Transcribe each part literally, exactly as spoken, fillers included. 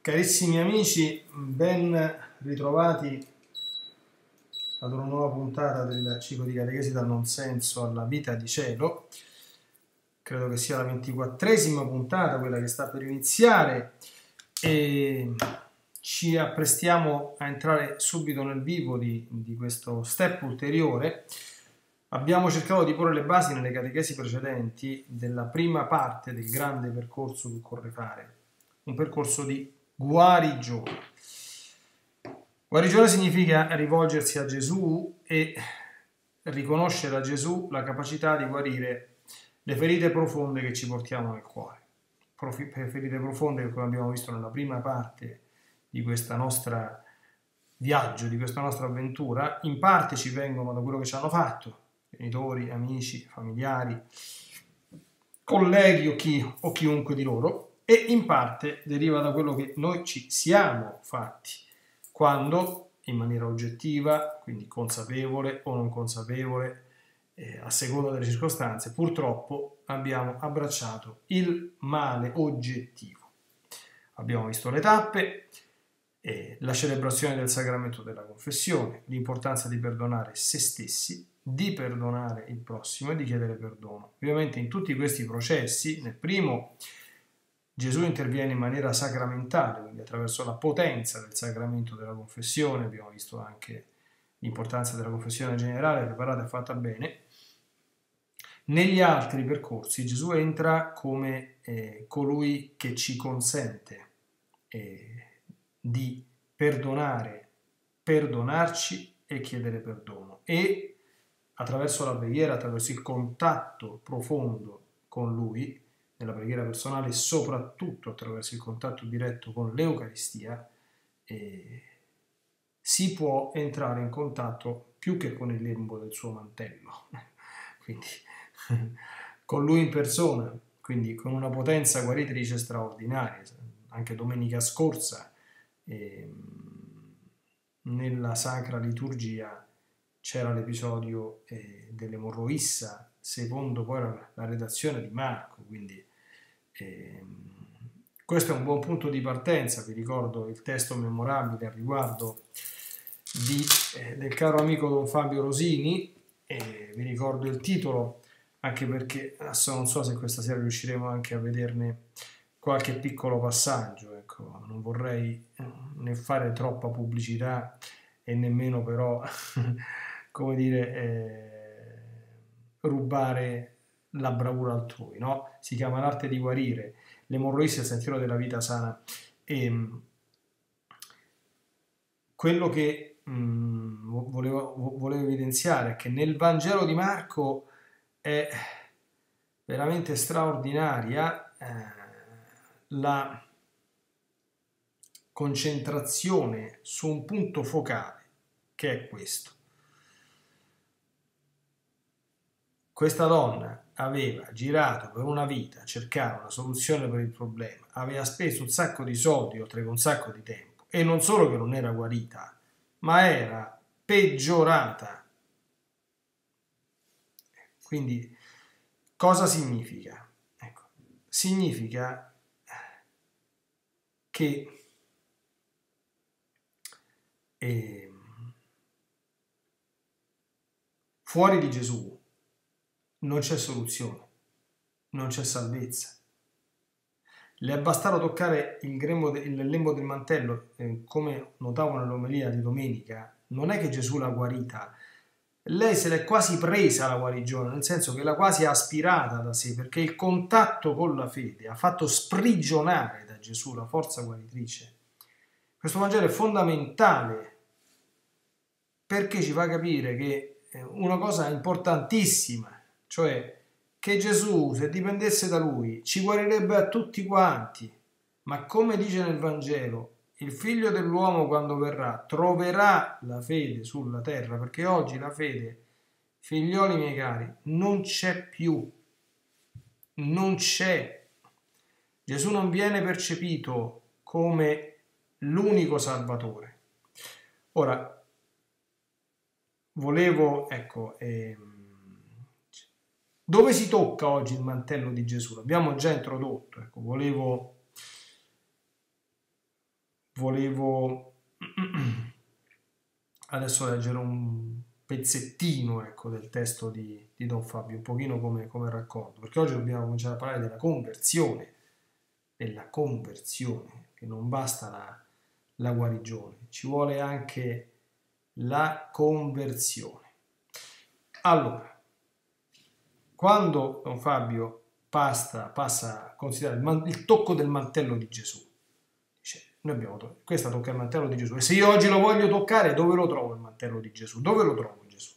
Carissimi amici, ben ritrovati ad una nuova puntata del ciclo di catechesi dal non senso alla vita di cielo. Credo che sia la ventiquattresima puntata, quella che sta per iniziare, e ci apprestiamo a entrare subito nel vivo di, di questo step ulteriore. Abbiamo cercato di porre le basi nelle catechesi precedenti della prima parte del grande percorso che occorre fare, un percorso di guarigione. Guarigione significa rivolgersi a Gesù e riconoscere a Gesù la capacità di guarire le ferite profonde che ci portiamo nel cuore. Ferite profonde che, come abbiamo visto nella prima parte di questa nostra viaggio, di questa nostra avventura, in parte ci vengono da quello che ci hanno fatto, genitori, amici, familiari, colleghi o, chi, o chiunque di loro, e in parte deriva da quello che noi ci siamo fatti quando, in maniera oggettiva, quindi consapevole o non consapevole, eh, a seconda delle circostanze, purtroppo abbiamo abbracciato il male oggettivo. Abbiamo visto le tappe, eh, la celebrazione del sacramento della confessione, l'importanza di perdonare se stessi, di perdonare il prossimo e di chiedere perdono. Ovviamente in tutti questi processi, nel primo Gesù interviene in maniera sacramentale, quindi attraverso la potenza del sacramento della confessione. Abbiamo visto anche l'importanza della confessione generale, preparata e fatta bene. Negli altri percorsi Gesù entra come eh, colui che ci consente eh, di perdonare, perdonarci e chiedere perdono, e attraverso la preghiera, attraverso il contatto profondo con Lui, nella preghiera personale, e soprattutto attraverso il contatto diretto con l'Eucaristia, eh, si può entrare in contatto più che con il lembo del suo mantello, quindi con Lui in persona, quindi con una potenza guaritrice straordinaria. Anche domenica scorsa, eh, nella Sacra Liturgia, c'era l'episodio eh, dell'emorroissa, secondo poi la, la redazione di Marco, quindi eh, questo è un buon punto di partenza. Vi ricordo il testo memorabile al riguardo di, eh, del caro amico Don Fabio Rosini, e vi ricordo il titolo, anche perché adesso non so se questa sera riusciremo anche a vederne qualche piccolo passaggio, ecco, non vorrei né fare troppa pubblicità e nemmeno però come dire, eh, rubare la bravura altrui, no? Si chiama L'arte di guarire, l'emorroissa e il sentiero della vita sana. E quello che mh, volevo, volevo evidenziare è che nel Vangelo di Marco è veramente straordinaria eh, la concentrazione su un punto focale, che è questo. Questa donna aveva girato per una vita a cercare una soluzione per il problema, aveva speso un sacco di soldi, oltre che un sacco di tempo, e non solo che non era guarita, ma era peggiorata. Quindi cosa significa? Ecco, significa che eh, fuori di Gesù non c'è soluzione, non c'è salvezza. Le è bastato toccare il, grembo de, il lembo del mantello, eh, come notavo nell'omelia di domenica. Non è che Gesù l'ha guarita, lei se l'è quasi presa la guarigione, nel senso che l'ha quasi aspirata da sé, perché il contatto con la fede ha fatto sprigionare da Gesù la forza guaritrice. Questo Vangelo è fondamentale perché ci fa capire che una cosa importantissima, cioè che Gesù, se dipendesse da Lui, ci guarirebbe a tutti quanti, ma come dice nel Vangelo, il Figlio dell'uomo quando verrà troverà la fede sulla terra, perché oggi la fede, figlioli miei cari, non c'è più, non c'è. Gesù non viene percepito come l'unico Salvatore. Ora, volevo, ecco, ehm, dove si tocca oggi il mantello di Gesù? L'abbiamo già introdotto, ecco, volevo volevo adesso leggere un pezzettino, ecco, del testo di, di Don Fabio, un pochino come, come racconto, perché oggi dobbiamo cominciare a parlare della conversione, della conversione, che non basta la, la guarigione, ci vuole anche la conversione. Allora, quando Don Fabio passa, passa a considerare il, man, il tocco del mantello di Gesù, dice, noi abbiamo toccato, questa tocca il mantello di Gesù, e se io oggi lo voglio toccare, dove lo trovo il mantello di Gesù? Dove lo trovo Gesù?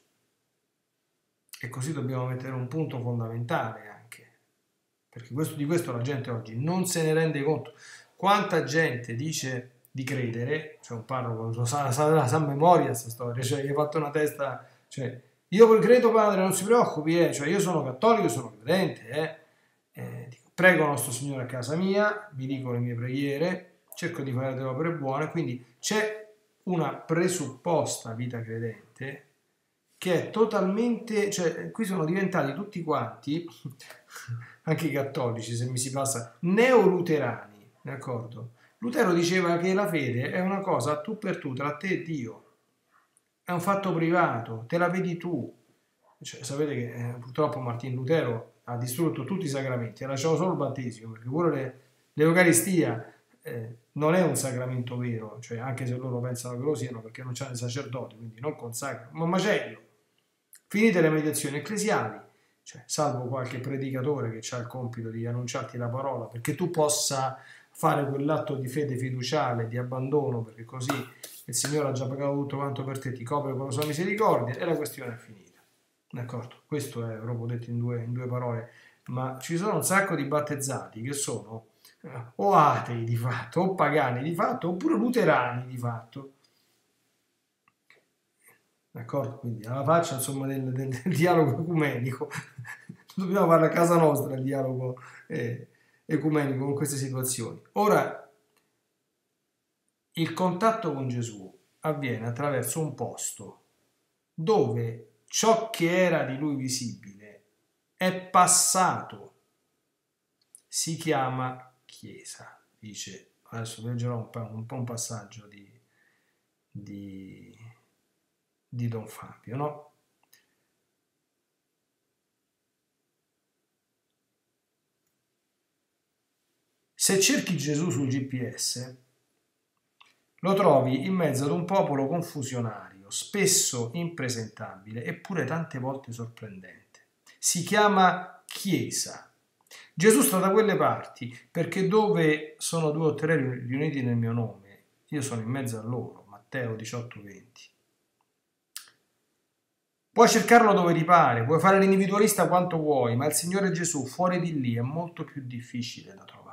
E così dobbiamo mettere un punto fondamentale anche, perché questo, di questo la gente oggi non se ne rende conto. Quanta gente dice di credere, c'è un parroco, lo sa, sa, la sa a memoria questa storia, cioè gli ha fatto una testa, cioè io credo padre, non si preoccupi, eh, cioè io sono cattolico, sono credente, eh. Eh, dico, prego nostro Signore a casa mia, vi dico le mie preghiere, cerco di fare delle opere buone, quindi c'è una presupposta vita credente che è totalmente, cioè qui sono diventati tutti quanti, anche i cattolici se mi si passa, neoluterani, d'accordo? Lutero diceva che la fede è una cosa tu per tu, tra te e Dio, è un fatto privato, te la vedi tu. Cioè, sapete che eh, purtroppo Martin Lutero ha distrutto tutti i sacramenti, ha lasciato solo il battesimo, perché pure l'Eucaristia eh, non è un sacramento vero, cioè anche se loro pensano che lo siano perché non c'hanno i sacerdoti, quindi non consacrano, ma macello. Finite le mediazioni ecclesiali, cioè, salvo qualche predicatore che ha il compito di annunciarti la parola perché tu possa fare quell'atto di fede fiduciale, di abbandono, perché così il Signore ha già pagato tutto quanto per te, ti copre con la sua misericordia e la questione è finita. D'accordo? Questo è proprio detto in due, in due parole, ma ci sono un sacco di battezzati che sono eh, o atei di fatto, o pagani di fatto, oppure luterani di fatto. D'accordo? Quindi alla faccia insomma del, del, del dialogo ecumenico, dobbiamo fare a casa nostra il dialogo eh, ecumenico con queste situazioni. Ora, il contatto con Gesù avviene attraverso un posto dove ciò che era di lui visibile è passato, si chiama Chiesa, dice, adesso leggerò un po' un, un passaggio di, di, di Don Fabio, no? Se cerchi Gesù sul G P S, lo trovi in mezzo ad un popolo confusionario, spesso impresentabile, eppure tante volte sorprendente. Si chiama Chiesa. Gesù sta da quelle parti, perché dove sono due o tre riuniti nel mio nome, io sono in mezzo a loro. Matteo diciotto venti. Puoi cercarlo dove ti pare, puoi fare l'individualista quanto vuoi, ma il Signore Gesù fuori di lì è molto più difficile da trovare.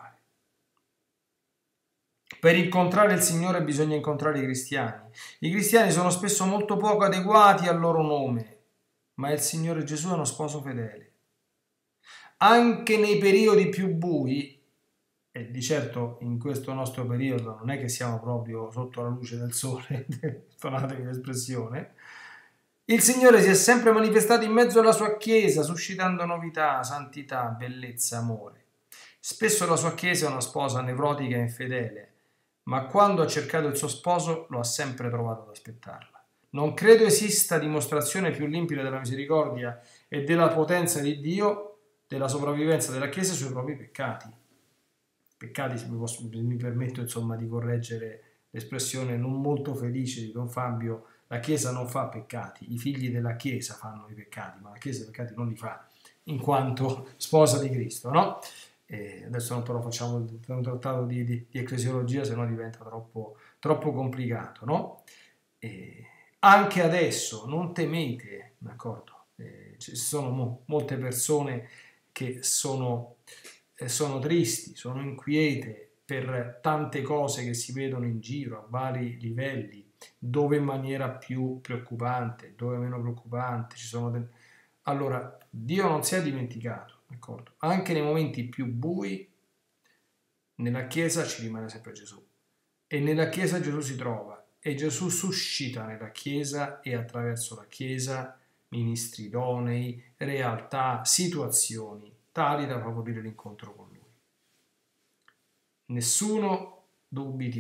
Per incontrare il Signore bisogna incontrare i cristiani. I cristiani sono spesso molto poco adeguati al loro nome, ma il Signore Gesù è uno sposo fedele. Anche nei periodi più bui, e di certo in questo nostro periodo non è che siamo proprio sotto la luce del sole, perdonatemi l'espressione, il Signore si è sempre manifestato in mezzo alla sua Chiesa, suscitando novità, santità, bellezza, amore. Spesso la sua Chiesa è una sposa nevrotica e infedele, ma quando ha cercato il suo sposo lo ha sempre trovato ad aspettarla. Non credo esista dimostrazione più limpida della misericordia e della potenza di Dio della sopravvivenza della Chiesa sui propri peccati. Peccati, se mi, posso, mi permetto insomma di correggere l'espressione non molto felice di Don Fabio, la Chiesa non fa peccati, i figli della Chiesa fanno i peccati, ma la Chiesa i peccati non li fa in quanto sposa di Cristo, no? E adesso non però facciamo un trattato di, di, di ecclesiologia, se no diventa troppo, troppo complicato, no? E anche adesso non temete, d'accordo? Eh, ci sono mo, molte persone che sono, eh, sono tristi, sono inquiete per tante cose che si vedono in giro a vari livelli, dove in maniera più preoccupante, dove meno preoccupante, ci sono del... Allora, Dio non si è dimenticato, d'accordo? Anche nei momenti più bui, nella Chiesa ci rimane sempre Gesù. E nella Chiesa Gesù si trova. E Gesù suscita nella Chiesa e attraverso la Chiesa ministri idonei, realtà, situazioni tali da favorire l'incontro con Lui. Nessuno dubiti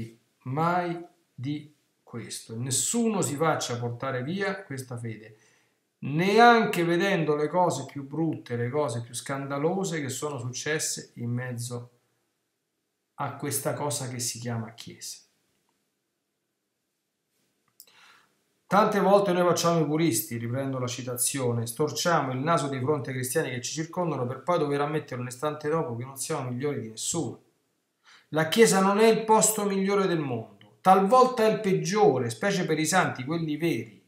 mai di questo. Nessuno si faccia portare via questa fede, neanche vedendo le cose più brutte, le cose più scandalose che sono successe in mezzo a questa cosa che si chiama Chiesa. Tante volte noi facciamo i puristi, riprendo la citazione, storciamo il naso di fronte ai cristiani che ci circondano per poi dover ammettere un istante dopo che non siamo migliori di nessuno. La Chiesa non è il posto migliore del mondo, talvolta è il peggiore, specie per i santi, quelli veri,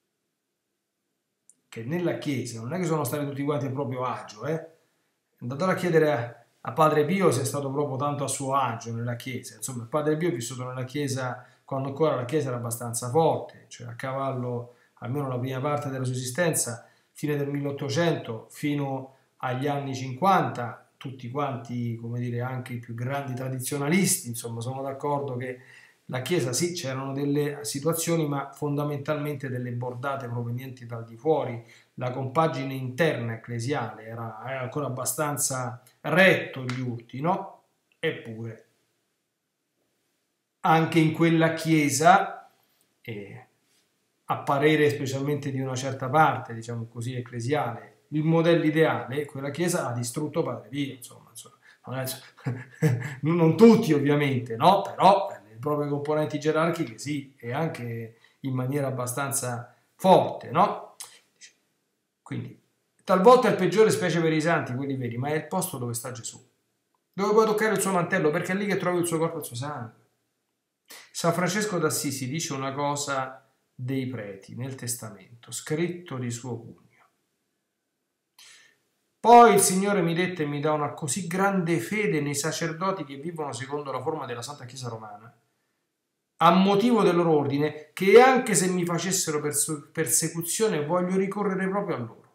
che nella Chiesa non è che sono stati tutti quanti a proprio agio, eh? Andatelo a chiedere a, a Padre Pio se è stato proprio tanto a suo agio nella Chiesa. Insomma, il Padre Pio è vissuto nella Chiesa quando ancora la Chiesa era abbastanza forte, cioè a cavallo, almeno la prima parte della sua esistenza, fine del milleottocento fino agli anni cinquanta, tutti quanti, come dire, anche i più grandi tradizionalisti, insomma, sono d'accordo che la Chiesa sì, c'erano delle situazioni, ma fondamentalmente delle bordate provenienti dal di fuori. La compagine interna ecclesiale era, era ancora abbastanza retto gli urti, no? Eppure anche in quella Chiesa, eh, a parere specialmente di una certa parte, diciamo così, ecclesiale, il modello ideale, quella Chiesa ha distrutto Padre Pio, insomma, insomma non, è, non tutti ovviamente, no? Però le proprie componenti gerarchiche sì, e anche in maniera abbastanza forte, no? Quindi, talvolta è il peggiore, specie per i santi, quelli veri, ma è il posto dove sta Gesù, dove puoi toccare il suo mantello, perché è lì che trovi il suo corpo e il suo sangue. San Francesco d'Assisi dice una cosa dei preti nel testamento, scritto di suo pugno. Poi il Signore mi dette e mi dà una così grande fede nei sacerdoti che vivono secondo la forma della Santa Chiesa Romana, a motivo del loro ordine, che anche se mi facessero perse- persecuzione voglio ricorrere proprio a loro.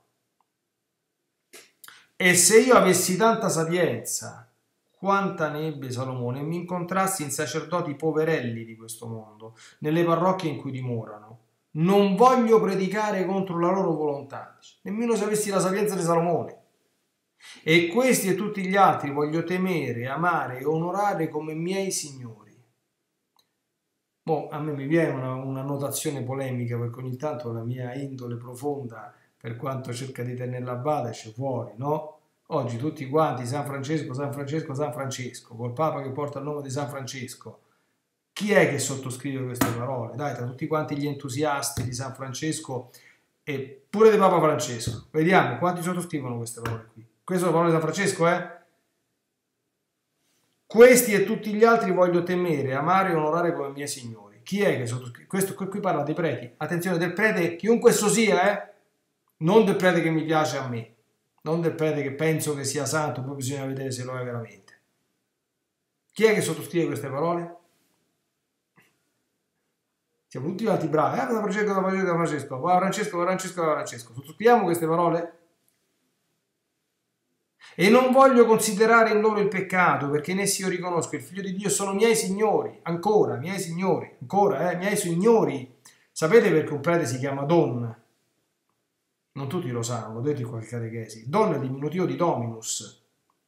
E se io avessi tanta sapienza quanta ne ebbe Salomone, e mi incontrassi in sacerdoti poverelli di questo mondo, nelle parrocchie in cui dimorano, non voglio predicare contro la loro volontà, nemmeno se avessi la sapienza di Salomone. E questi e tutti gli altri voglio temere, amare e onorare come miei signori. Boh, a me mi viene una, una notazione polemica, perché ogni tanto la mia indole profonda, per quanto cerca di tenerla a bada, esce fuori, no? Oggi tutti quanti San Francesco, San Francesco, San Francesco, col Papa che porta il nome di San Francesco. Chi è che sottoscrive queste parole? Dai, tra tutti quanti gli entusiasti di San Francesco e pure di Papa Francesco. Vediamo quanti sottoscrivono queste parole qui. Queste sono parole di San Francesco, eh? Questi e tutti gli altri voglio temere, amare e onorare come miei signori. Chi è che sottoscrive? Questo qui parla dei preti. Attenzione, del prete, chiunque esso sia, eh? Non del prete che mi piace a me. Non del prete che penso che sia santo, poi bisogna vedere se lo è veramente. Chi è che sottoscrive queste parole? Siamo tutti quanti bravi. Ah, da Francesco, da Francesco, da Francesco, va Francesco, va Francesco, va Francesco. Sottoscriviamo queste parole? E non voglio considerare in loro il peccato, perché in essi io riconosco il Figlio di Dio, sono miei signori, ancora, miei signori, ancora, eh, miei signori. Sapete perché un prete si chiama Don? Non tutti lo sanno, l'ho detto in qualche catechesi. Don è il diminutivo di Dominus.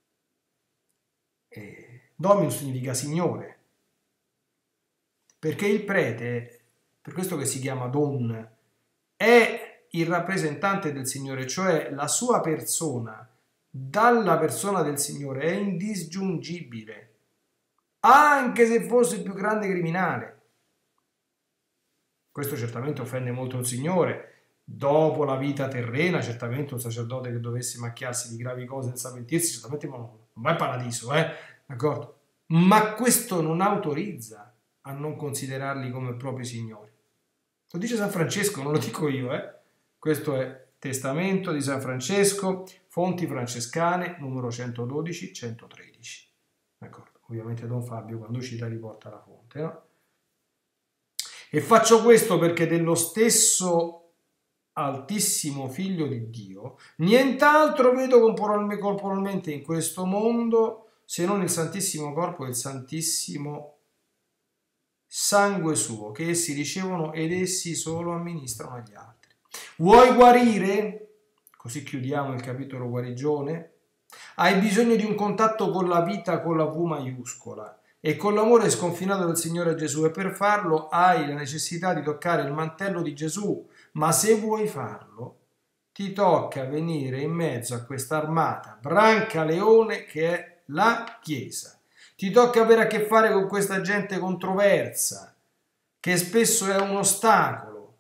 E Dominus significa Signore. Perché il prete, per questo che si chiama Don, è il rappresentante del Signore, cioè la sua persona dalla persona del Signore è indisgiungibile, anche se fosse il più grande criminale. Questo certamente offende molto il Signore. Dopo la vita terrena, certamente un sacerdote che dovesse macchiarsi di gravi cose senza pentirsi, certamente non va in paradiso, eh? D'accordo? Ma questo non autorizza a non considerarli come propri signori. Lo dice San Francesco, non lo dico io, eh? Questo è Testamento di San Francesco, Fonti Francescane, numero centododici centotredici. D'accordo? Ovviamente Don Fabio quando cita riporta la fonte, no? E faccio questo perché dello stesso Altissimo Figlio di Dio, nient'altro vedo corporalmente in questo mondo se non il Santissimo Corpo e il Santissimo Sangue Suo, che essi ricevono ed essi solo amministrano agli altri. Vuoi guarire? Così chiudiamo il capitolo guarigione. Hai bisogno di un contatto con la vita con la V maiuscola. e con l'amore sconfinato del Signore Gesù, e per farlo hai la necessità di toccare il mantello di Gesù, ma se vuoi farlo ti tocca venire in mezzo a questa armata Brancaleone che è la Chiesa. Ti tocca avere a che fare con questa gente controversa, che spesso è un ostacolo,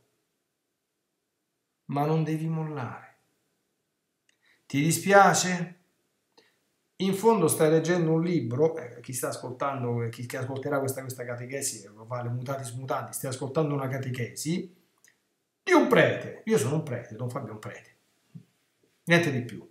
ma non devi mollare. Ti dispiace? In fondo stai leggendo un libro, eh, chi sta ascoltando, chi, chi ascolterà questa, questa catechesi, fa le mutatis mutandis, stai ascoltando una catechesi di un prete. Io sono un prete, Don Fabio è un prete, niente di più.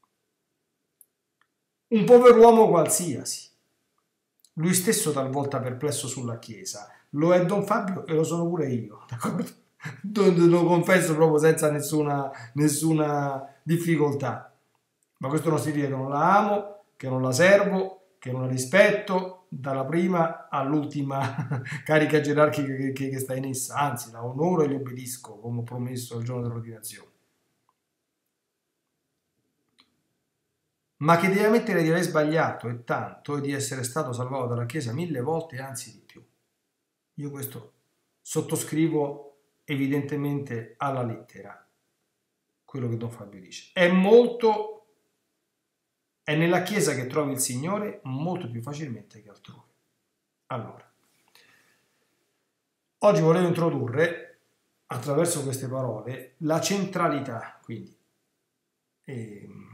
Un pover'uomo qualsiasi, lui stesso talvolta perplesso sulla Chiesa, lo è Don Fabio e lo sono pure io, d'accordo? Lo confesso proprio senza nessuna, nessuna difficoltà, ma questo non significa che non la amo, che non la servo, che non la rispetto dalla prima all'ultima carica gerarchica che, che, che sta in essa, anzi la onoro e gli obbedisco come ho promesso il giorno dell'ordinazione. Ma che devi ammettere di aver sbagliato e tanto e di essere stato salvato dalla Chiesa mille volte, anzi di più. Io questo sottoscrivo evidentemente alla lettera quello che Don Fabio dice. È molto, è nella Chiesa che trovi il Signore molto più facilmente che altrove. Allora, oggi volevo introdurre attraverso queste parole la centralità, quindi ehm,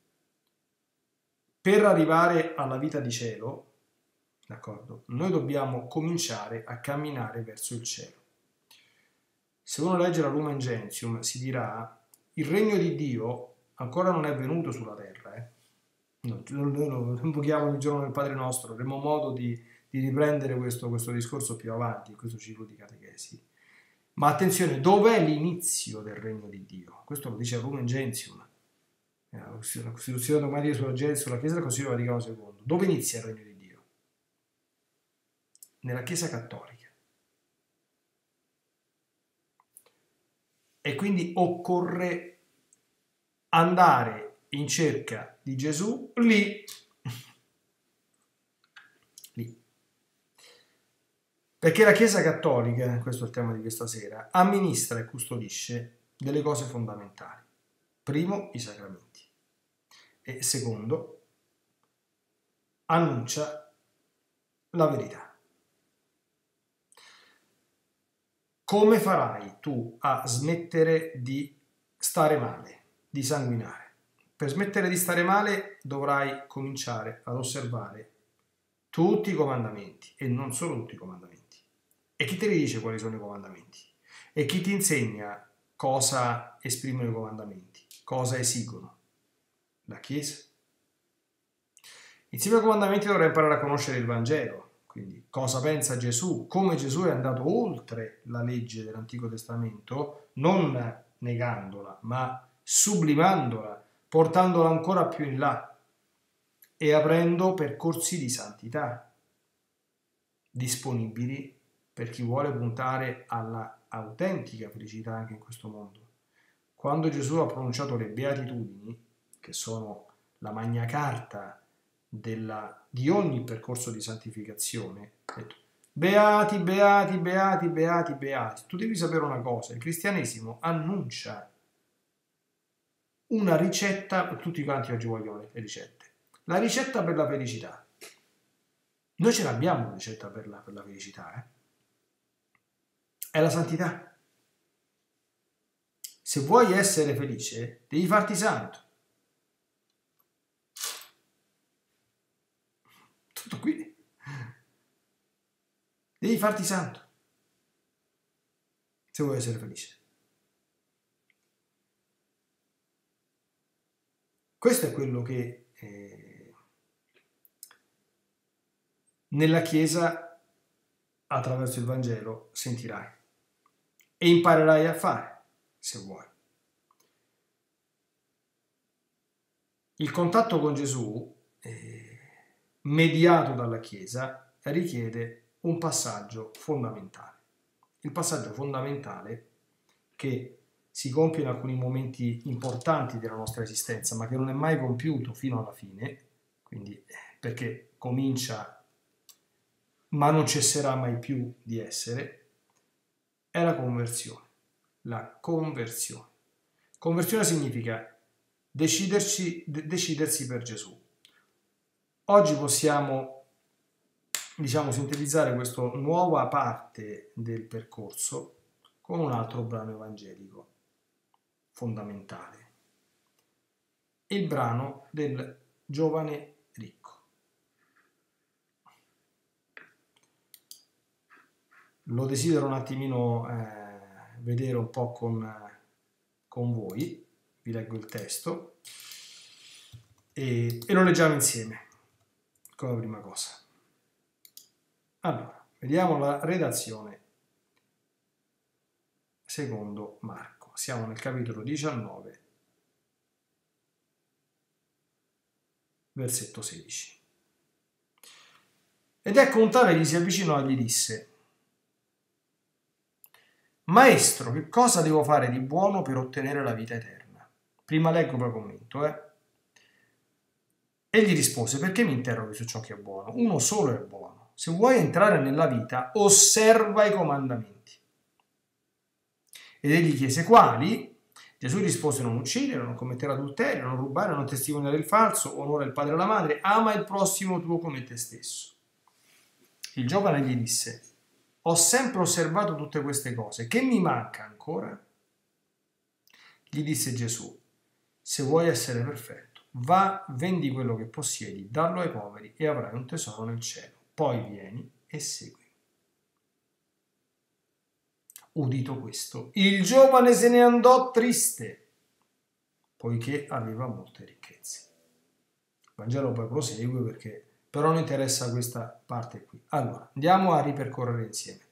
per arrivare alla vita di cielo, d'accordo? Noi dobbiamo cominciare a camminare verso il cielo. Se uno legge la Lumen Gentium si dirà il regno di Dio ancora non è venuto sulla terra. Eh? Noi lo invochiamo il giorno del Padre nostro, avremo modo di, di riprendere questo, questo discorso più avanti, in questo ciclo di catechesi. Ma attenzione, dov'è l'inizio del regno di Dio? Questo lo dice la Lumen Gentium. La Costituzione dogmatica sulla, sulla Chiesa del Concilio Vaticano secondo. Dove inizia il regno di Dio? Nella Chiesa cattolica. E quindi occorre andare in cerca di Gesù lì. lì. Perché la Chiesa cattolica, questo è il tema di questa sera, amministra e custodisce delle cose fondamentali. Primo, i sacramenti. E secondo, annuncia la verità. Come farai tu a smettere di stare male, di sanguinare? Per smettere di stare male dovrai cominciare ad osservare tutti i comandamenti e non solo tutti i comandamenti. E chi te li dice quali sono i comandamenti? E chi ti insegna cosa esprimono i comandamenti? Cosa esigono? La Chiesa. Insieme ai comandamenti dovrai imparare a conoscere il Vangelo, quindi cosa pensa Gesù, come Gesù è andato oltre la legge dell'Antico Testamento, non negandola, ma sublimandola, portandola ancora più in là e aprendo percorsi di santità disponibili per chi vuole puntare alla autentica felicità anche in questo mondo. Quando Gesù ha pronunciato le beatitudini, che sono la magna carta della, di ogni percorso di santificazione, ha detto, beati, beati, beati, beati, beati. Tu devi sapere una cosa, il cristianesimo annuncia una ricetta, tutti quanti oggi vogliono le ricette, la ricetta per la felicità. Noi ce l'abbiamo la ricetta per la, per la felicità, eh? È la santità. Se vuoi essere felice, devi farti santo. Tutto qui. Devi farti santo se vuoi essere felice. Questo è quello che eh, nella Chiesa, attraverso il Vangelo, sentirai e imparerai a fare, se vuoi. Il contatto con Gesù, eh, mediato dalla Chiesa, richiede un passaggio fondamentale. Il passaggio fondamentale che si compie in alcuni momenti importanti della nostra esistenza, ma che non è mai compiuto fino alla fine, quindi perché comincia ma non cesserà mai più di essere, è la conversione. La conversione. Conversione significa deciderci, de- decidersi per Gesù. Oggi possiamo, diciamo, sintetizzare questa nuova parte del percorso con un altro brano evangelico fondamentale, il brano del giovane ricco. Lo desidero un attimino eh, vedere un po' con, con voi, vi leggo il testo e, e lo leggiamo insieme come prima cosa. Allora, vediamo la redazione secondo Marco. Siamo nel capitolo diciannove, versetto sedici. Ed ecco un tale gli si avvicinò e gli disse: Maestro, che cosa devo fare di buono per ottenere la vita eterna? Prima leggo, poi commento, eh. Egli rispose: perché mi interroghi su ciò che è buono? Uno solo è buono. Se vuoi entrare nella vita, osserva i comandamenti. Ed egli chiese: quali? Gesù rispose: non uccidere, non commettere adulterio, non rubare, non testimoniare il falso, onora il padre e la madre, ama il prossimo tuo come te stesso. Il giovane gli disse: ho sempre osservato tutte queste cose, che mi manca ancora? Gli disse Gesù: se vuoi essere perfetto, va, vendi quello che possiedi, dallo ai poveri e avrai un tesoro nel cielo. Poi vieni e segui. Udito questo, il giovane se ne andò triste, poiché aveva molte ricchezze. Il Vangelo poi prosegue perché però non interessa questa parte qui. Allora, andiamo a ripercorrere insieme.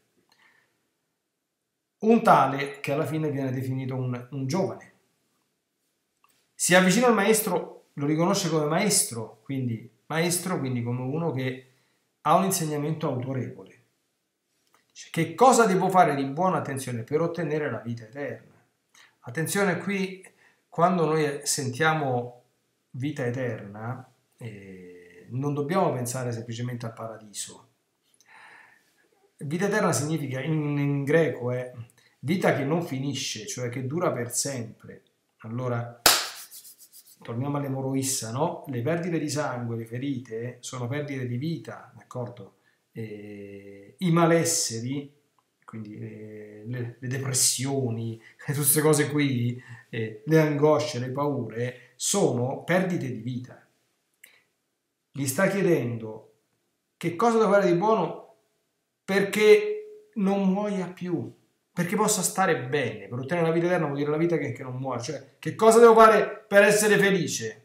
Un tale che alla fine viene definito un, un giovane. Si avvicina al maestro, lo riconosce come maestro, quindi maestro, quindi come uno che ha un insegnamento autorevole. Che cosa devo fare di buona, attenzione, per ottenere la vita eterna? Attenzione qui, quando noi sentiamo vita eterna, eh, non dobbiamo pensare semplicemente al paradiso. Vita eterna significa, in, in greco, è vita che non finisce, cioè che dura per sempre. Allora, torniamo all'emoroissa, no? Le perdite di sangue, le ferite, sono perdite di vita, d'accordo? Eh, I malesseri, quindi eh, le, le depressioni, tutte queste cose qui, eh, le angosce, le paure, sono perdite di vita. Gli sta chiedendo che cosa devo fare di buono perché non muoia più, perché possa stare bene. Per ottenere la vita eterna vuol dire la vita che, che non muore. Cioè, che cosa devo fare per essere felice?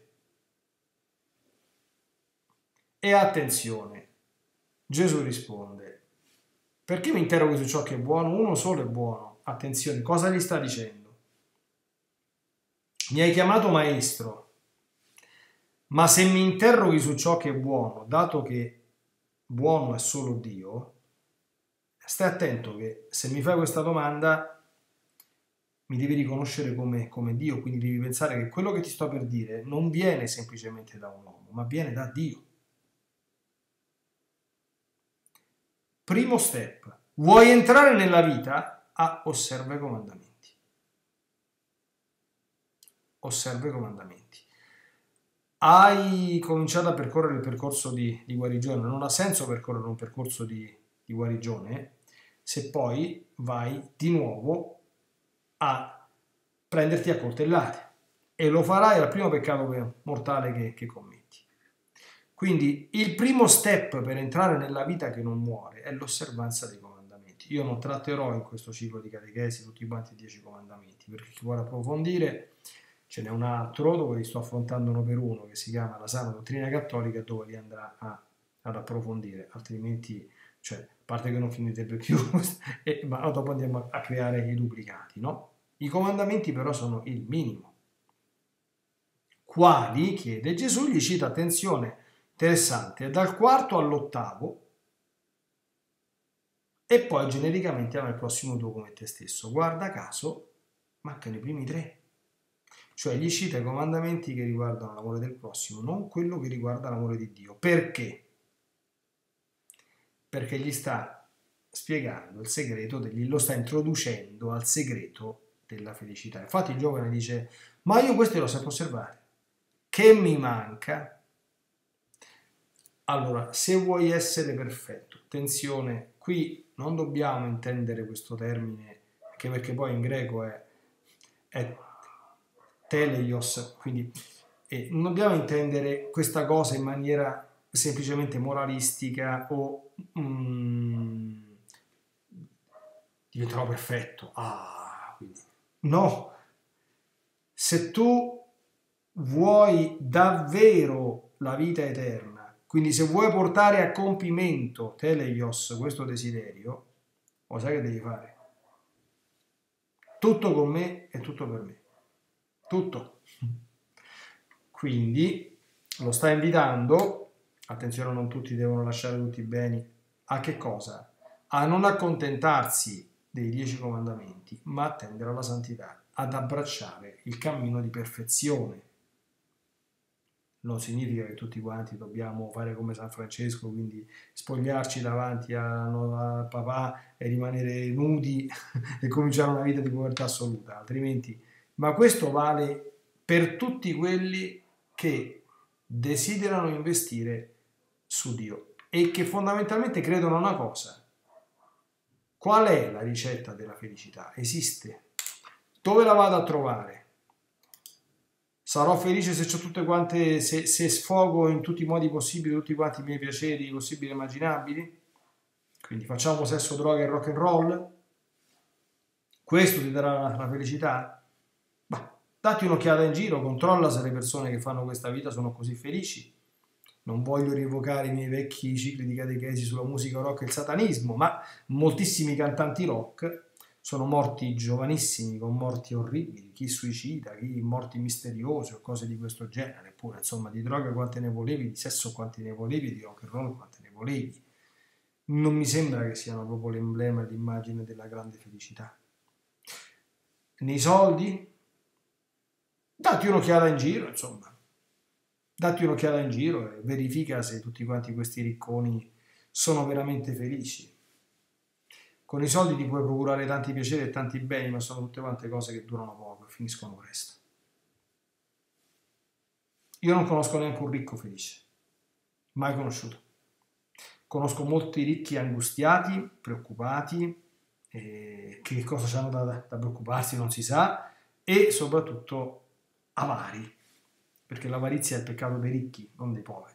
E attenzione, Gesù risponde: perché mi interroghi su ciò che è buono? Uno solo è buono. Attenzione, cosa gli sta dicendo? Mi hai chiamato maestro, ma se mi interroghi su ciò che è buono, dato che buono è solo Dio, stai attento che se mi fai questa domanda mi devi riconoscere come, come Dio, quindi devi pensare che quello che ti sto per dire non viene semplicemente da un uomo, ma viene da Dio. Primo step, vuoi entrare nella vita? Ah, osserva i comandamenti. Osserva i comandamenti. Hai cominciato a percorrere il percorso di, di guarigione, non ha senso percorrere un percorso di, di guarigione se poi vai di nuovo a prenderti a coltellate e lo farai al primo peccato mortale che, che commetti. Quindi il primo step per entrare nella vita che non muore è l'osservanza dei comandamenti. Io non tratterò in questo ciclo di catechesi tutti quanti i dieci comandamenti, perché chi vuole approfondire ce n'è un altro dove li sto affrontando uno per uno, che si chiama La sana dottrina cattolica, dove li andrà a, ad approfondire, altrimenti, cioè, a parte che non finirebbe più, e, ma dopo andiamo a creare i duplicati, no? I comandamenti però sono il minimo. Quali? Chiede Gesù, gli cita, attenzione, interessante, dal quarto all'ottavo, e poi genericamente ama il prossimo tuo come te stesso. Guarda caso, mancano i primi tre. Cioè gli cita i comandamenti che riguardano l'amore del prossimo, non quello che riguarda l'amore di Dio. Perché? perché gli sta spiegando il segreto, degli, lo sta introducendo al segreto della felicità. Infatti il giovane dice, ma io questo lo saprò osservare, che mi manca? Allora, se vuoi essere perfetto, attenzione, qui non dobbiamo intendere questo termine, anche perché poi in greco è, è teleios, quindi eh, non dobbiamo intendere questa cosa in maniera semplicemente moralistica o mm, diventerò perfetto. Ah, quindi. No, se tu vuoi davvero la vita eterna, quindi se vuoi portare a compimento teleios questo desiderio, lo sai che devi fare? Tutto con me e tutto per me. Tutto. Quindi lo sta invitando, attenzione, non tutti devono lasciare tutti i beni, a che cosa? A non accontentarsi dei dieci comandamenti, ma a tendere alla santità, ad abbracciare il cammino di perfezione. Non significa che tutti quanti dobbiamo fare come San Francesco, quindi spogliarci davanti al papà e rimanere nudi e cominciare una vita di povertà assoluta, altrimenti. Ma questo vale per tutti quelli che desiderano investire su Dio e che fondamentalmente credono una cosa. Qual è la ricetta della felicità? Esiste. Dove la vado a trovare? Sarò felice se c'ho tutte quante, se, se sfogo in tutti i modi possibili tutti quanti i miei piaceri possibili e immaginabili. Quindi facciamo sesso, droga e rock and roll. Questo ti darà la felicità? Bah, datti un'occhiata in giro, controlla se le persone che fanno questa vita sono così felici. Non voglio rievocare i miei vecchi cicli di catechesi sulla musica rock e il satanismo, ma moltissimi cantanti rock sono morti giovanissimi, con morti orribili, chi suicida, chi morti misteriosi o cose di questo genere, pure insomma di droga quante ne volevi, di sesso quanti ne volevi, di rock and roll quante ne volevi. Non mi sembra che siano proprio l'emblema e l'immagine della grande felicità. Nei soldi? Datti un'occhiata in giro, insomma. Datti un'occhiata in giro e verifica se tutti quanti questi ricconi sono veramente felici. Con i soldi ti puoi procurare tanti piaceri e tanti beni, ma sono tutte quante cose che durano poco e finiscono presto. Io non conosco neanche un ricco felice, mai conosciuto. Conosco molti ricchi angustiati, preoccupati, eh, che cosa hanno da, da preoccuparsi non si sa, e soprattutto avari, perché l'avarizia è il peccato dei ricchi, non dei poveri.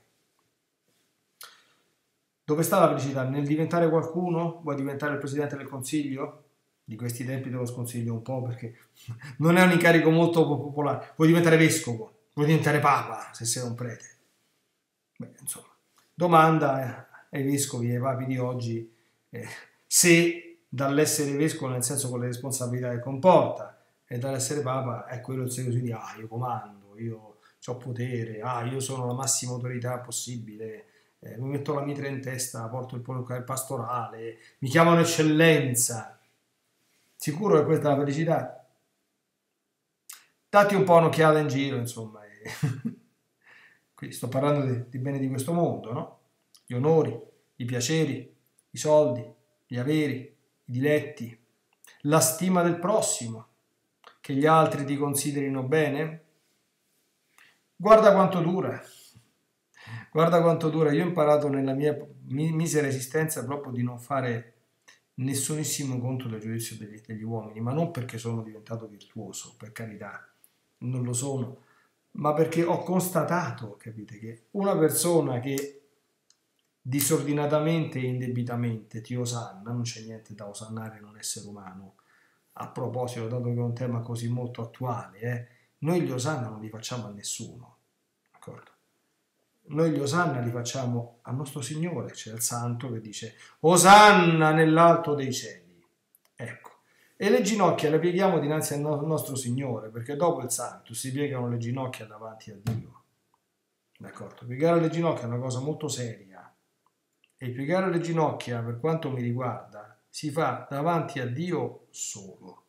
Dove sta la felicità? Nel diventare qualcuno? Vuoi diventare il presidente del consiglio? Di questi tempi te lo sconsiglio un po' perché non è un incarico molto popolare. Vuoi diventare vescovo? Vuoi diventare papa se sei un prete? Beh, insomma, domanda ai vescovi e ai papi di oggi eh, se dall'essere vescovo, nel senso con le responsabilità che comporta, e dall'essere papa è quello il segno di ah, io comando, io ho potere, ah, io sono la massima autorità possibile. Eh, mi metto la mitra in testa, porto il pollo pastorale, mi chiamano eccellenza. Sicuro che questa è la felicità? Datti un po' un'occhiata in giro, insomma. E qui sto parlando di, di bene di questo mondo, no? Gli onori, i piaceri, i soldi, gli averi, i diletti, la stima del prossimo, che gli altri ti considerino bene. Guarda quanto dura. Guarda quanto dura, io ho imparato nella mia misera esistenza proprio di non fare nessunissimo conto del giudizio degli, degli uomini, ma non perché sono diventato virtuoso, per carità, non lo sono, ma perché ho constatato, capite, che una persona che disordinatamente e indebitamente ti osanna, non c'è niente da osannare in un essere umano. A proposito, dato che è un tema così molto attuale, eh, noi gli osanna non li facciamo a nessuno, d'accordo? Noi gli osanna li facciamo al nostro Signore, c'è il santo che dice osanna nell'alto dei cieli, ecco, e le ginocchia le pieghiamo dinanzi al nostro Signore, perché dopo il santo si piegano le ginocchia davanti a Dio, d'accordo? Piegare le ginocchia è una cosa molto seria, e piegare le ginocchia, per quanto mi riguarda, si fa davanti a Dio solo,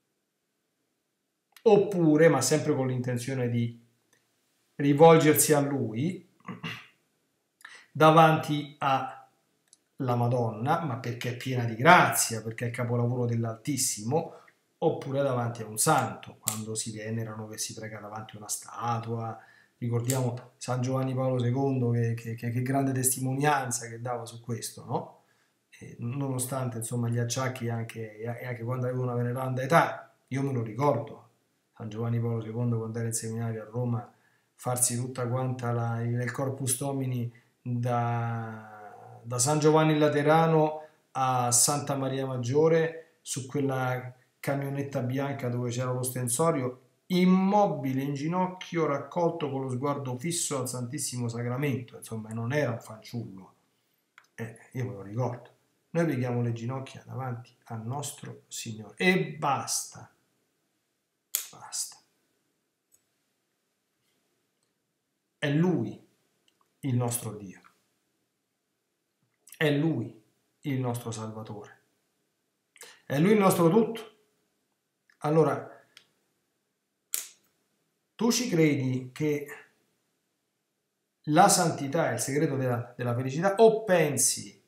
oppure, ma sempre con l'intenzione di rivolgersi a Lui, davanti a la Madonna, ma perché è piena di grazia, perché è il capolavoro dell'Altissimo, oppure davanti a un santo, quando si venerano, che si prega davanti a una statua. Ricordiamo San Giovanni Paolo secondo che, che, che, che grande testimonianza che dava su questo, no? E nonostante insomma gli acciacchi anche, anche quando avevo una veneranda età, io me lo ricordo, San Giovanni Paolo secondo quando era in seminario a Roma, farsi tutta quanta la, il Corpus Domini da, da San Giovanni Laterano a Santa Maria Maggiore su quella camionetta bianca dove c'era lo stensorio, immobile in ginocchio, raccolto con lo sguardo fisso al Santissimo Sacramento. Insomma, non era un fanciullo, eh, io me lo ricordo. Noi pieghiamo le ginocchia davanti al nostro Signore e basta, basta. È Lui il nostro Dio, è Lui il nostro Salvatore, è Lui il nostro tutto. Allora, tu ci credi che la santità è il segreto della, della felicità o pensi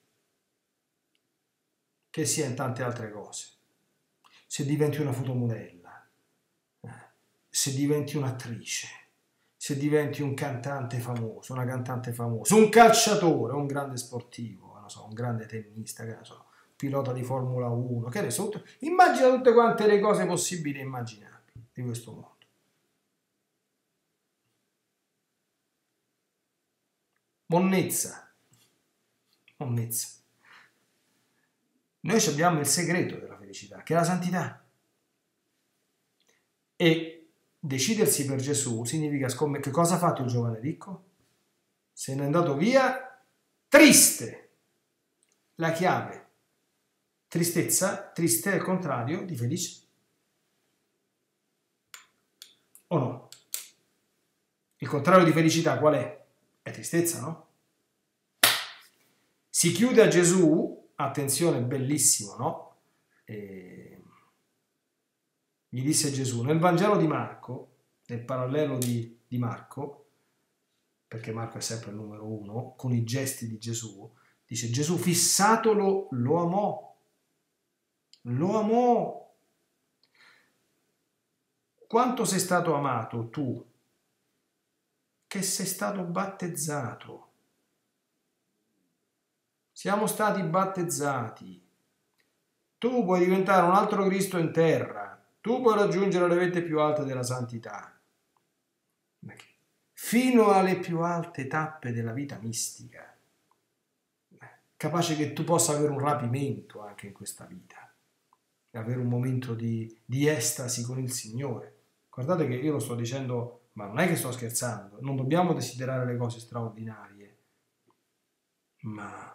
che sia in tante altre cose? Se diventi una fotomodella, eh, se diventi un'attrice, se diventi un cantante famoso, una cantante famosa, un calciatore, un grande sportivo, non so, un grande tennista, che ne so, pilota di Formula uno, che ne so, immagina tutte quante le cose possibili e immaginabili di questo mondo. Monnezza, monnezza. Noi abbiamo il segreto della felicità, che è la santità. E decidersi per Gesù significa scommettere. Che cosa ha fatto il giovane ricco? Se n'è andato via triste. La chiave. Tristezza, triste è il contrario di felice. O no? Il contrario di felicità qual è? È tristezza, no? Si chiude a Gesù, attenzione, bellissimo, no? E... gli disse Gesù, nel Vangelo di Marco, nel parallelo di, di Marco, perché Marco è sempre il numero uno, con i gesti di Gesù, dice Gesù fissatolo lo amò, lo amò. Quanto sei stato amato tu, che sei stato battezzato? Siamo stati battezzati. Tu puoi diventare un altro Cristo in terra. Tu puoi raggiungere le vette più alte della santità. Fino alle più alte tappe della vita mistica. Capace che tu possa avere un rapimento anche in questa vita. Avere un momento di, di estasi con il Signore. Guardate che io lo sto dicendo, ma non è che sto scherzando. Non dobbiamo desiderare le cose straordinarie. Ma...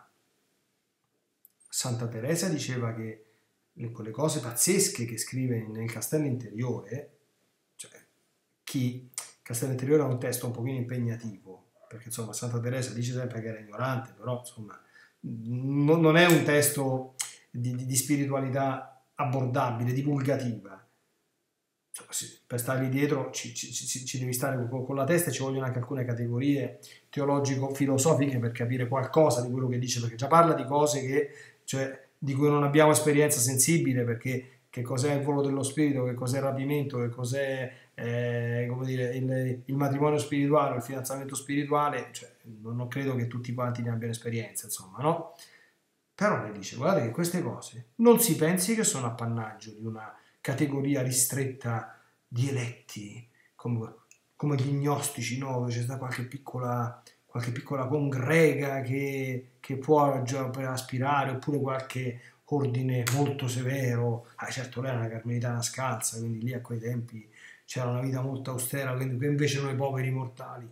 Santa Teresa diceva che quelle cose pazzesche che scrive nel Castello Interiore, cioè chi Castello Interiore è un testo un pochino impegnativo, perché insomma Santa Teresa dice sempre che era ignorante, però insomma non, non è un testo di, di, di spiritualità abbordabile, divulgativa. Insomma, sì, per stargli dietro ci, ci, ci, ci devi stare con, con la testa e ci vogliono anche alcune categorie teologico-filosofiche per capire qualcosa di quello che dice, perché già parla di cose che cioè di cui non abbiamo esperienza sensibile, perché che cos'è il volo dello spirito, che cos'è il rapimento, che cos'è eh, come dire, il, il matrimonio spirituale, il fidanzamento spirituale, cioè, non, non credo che tutti quanti ne abbiano esperienza, insomma, no? Però lei dice, guardate che queste cose non si pensi che sono appannaggio di una categoria ristretta di eletti, come, come gli gnostici, no? Dove c'è stata qualche piccola... qualche piccola congrega che, che può già aspirare, oppure qualche ordine molto severo. Ah, certo, lei era una carmelitana scalza, quindi lì a quei tempi c'era una vita molto austera, quindi invece noi poveri mortali.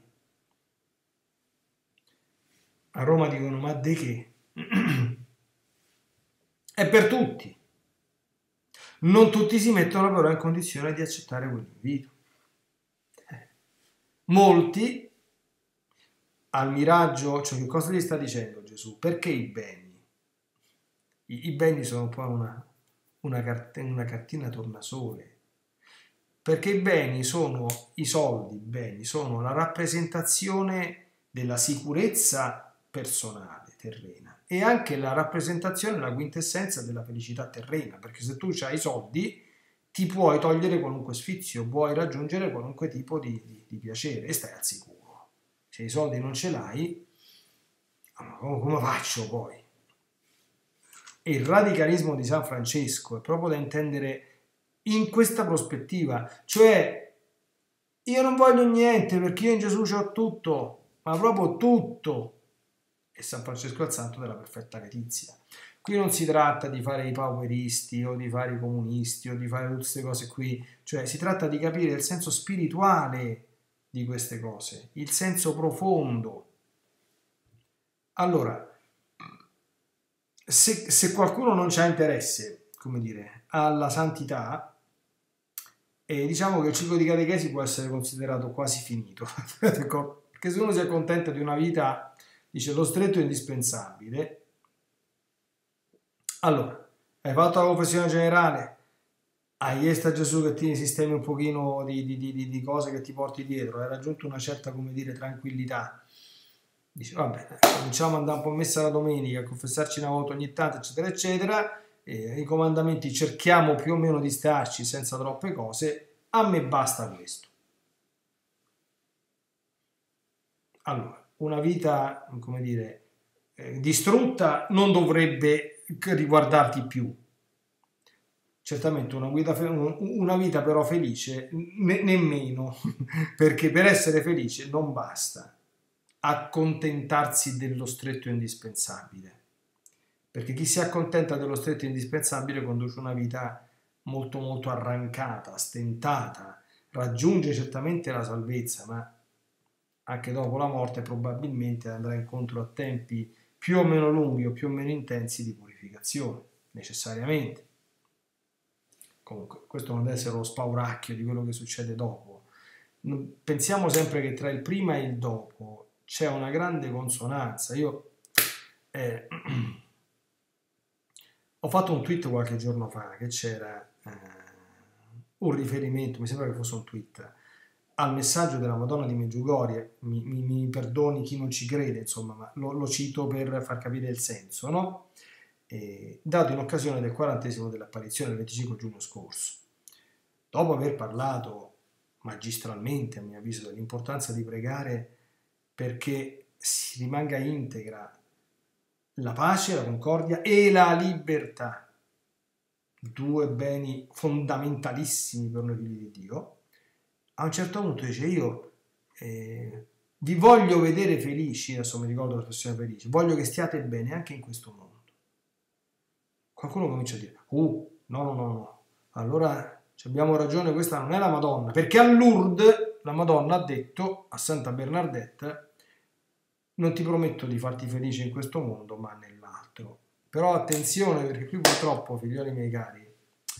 A Roma dicono, ma di che? È per tutti. Non tutti si mettono però in condizione di accettare quell'invito. Eh. Molti al miraggio, cioè che cosa gli sta dicendo Gesù? Perché i beni? I, i beni sono un po' una, una, cart- una cartina tornasole, perché i beni sono, i soldi, i beni, sono la rappresentazione della sicurezza personale, terrena, è anche la rappresentazione, la quintessenza della felicità terrena, perché se tu hai i soldi ti puoi togliere qualunque sfizio, puoi raggiungere qualunque tipo di, di, di piacere e stai al sicuro. Se i soldi non ce l'hai, come faccio poi? E il radicalismo di San Francesco è proprio da intendere in questa prospettiva, cioè io non voglio niente perché io in Gesù c'ho tutto, ma proprio tutto. E San Francesco è il santo della perfetta letizia. Qui non si tratta di fare i pauperisti o di fare i comunisti o di fare tutte queste cose qui, cioè si tratta di capire il senso spirituale di queste cose, il senso profondo. Allora, se, se qualcuno non c'ha interesse, come dire, alla santità, eh, diciamo che il ciclo di catechesi può essere considerato quasi finito, perché se uno si accontenta di una vita, dice lo stretto è indispensabile. Allora, hai fatto la confessione generale, hai chiesto a Gesù che ti sistemi un pochino di, di, di, di cose che ti porti dietro, hai raggiunto una certa, come dire, tranquillità. Dice, vabbè, cominciamo ad andare un po' a messa la domenica, a confessarci una volta ogni tanto, eccetera, eccetera. E i comandamenti cerchiamo più o meno di starci senza troppe cose. A me basta questo. Allora, una vita, come dire, eh, distrutta non dovrebbe riguardarti più. Certamente una vita, una vita però felice ne, nemmeno, perché per essere felice non basta accontentarsi dello stretto indispensabile, perché chi si accontenta dello stretto indispensabile conduce una vita molto molto arrancata, stentata, raggiunge certamente la salvezza, ma anche dopo la morte probabilmente andrà incontro a tempi più o meno lunghi o più o meno intensi di purificazione, necessariamente. Comunque, questo non deve essere lo spauracchio di quello che succede dopo. Pensiamo sempre che tra il prima e il dopo c'è una grande consonanza. Io eh, ho fatto un tweet qualche giorno fa che c'era eh, un riferimento, mi sembra che fosse un tweet, al messaggio della Madonna di Medjugorje. Mi, mi, mi perdoni chi non ci crede, insomma, ma lo, lo cito per far capire il senso, no? Eh, dato in occasione del quarantesimo dell'apparizione il venticinque giugno scorso. Dopo aver parlato magistralmente, a mio avviso, dell'importanza di pregare perché si rimanga integra la pace, la concordia e la libertà, due beni fondamentalissimi per noi figli di Dio, a un certo punto dice io eh, vi voglio vedere felici, adesso mi ricordo l'espressione felici, voglio che stiate bene anche in questo mondo. Qualcuno comincia a dire, uh, no, no, no, no, allora abbiamo ragione, questa non è la Madonna, perché a Lourdes la Madonna ha detto a Santa Bernardetta, non ti prometto di farti felice in questo mondo, ma nell'altro. Però attenzione, perché qui purtroppo, figlioli miei cari,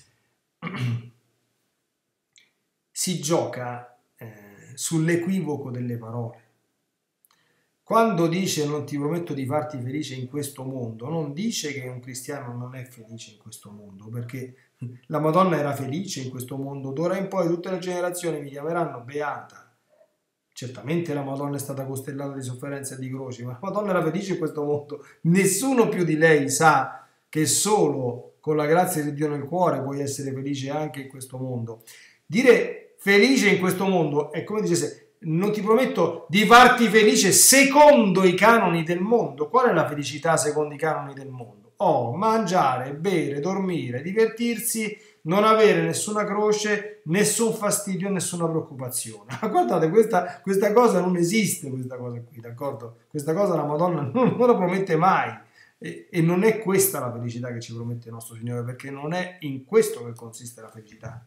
si gioca eh, sull'equivoco delle parole. Quando dice non ti prometto di farti felice in questo mondo, non dice che un cristiano non è felice in questo mondo, perché la Madonna era felice in questo mondo, d'ora in poi tutte le generazioni mi chiameranno beata. Certamente la Madonna è stata costellata di sofferenze e di croci, ma la Madonna era felice in questo mondo. Nessuno più di lei sa che solo con la grazia di Dio nel cuore puoi essere felice anche in questo mondo. Dire felice in questo mondo è come dicesse non ti prometto di farti felice secondo i canoni del mondo. Qual è la felicità secondo i canoni del mondo? Oh, mangiare, bere, dormire, divertirsi, non avere nessuna croce, nessun fastidio, nessuna preoccupazione. Ma guardate, questa, questa cosa non esiste, questa cosa qui, d'accordo? Questa cosa la Madonna non, non la promette mai. E, e non è questa la felicità che ci promette il nostro Signore, perché non è in questo che consiste la felicità.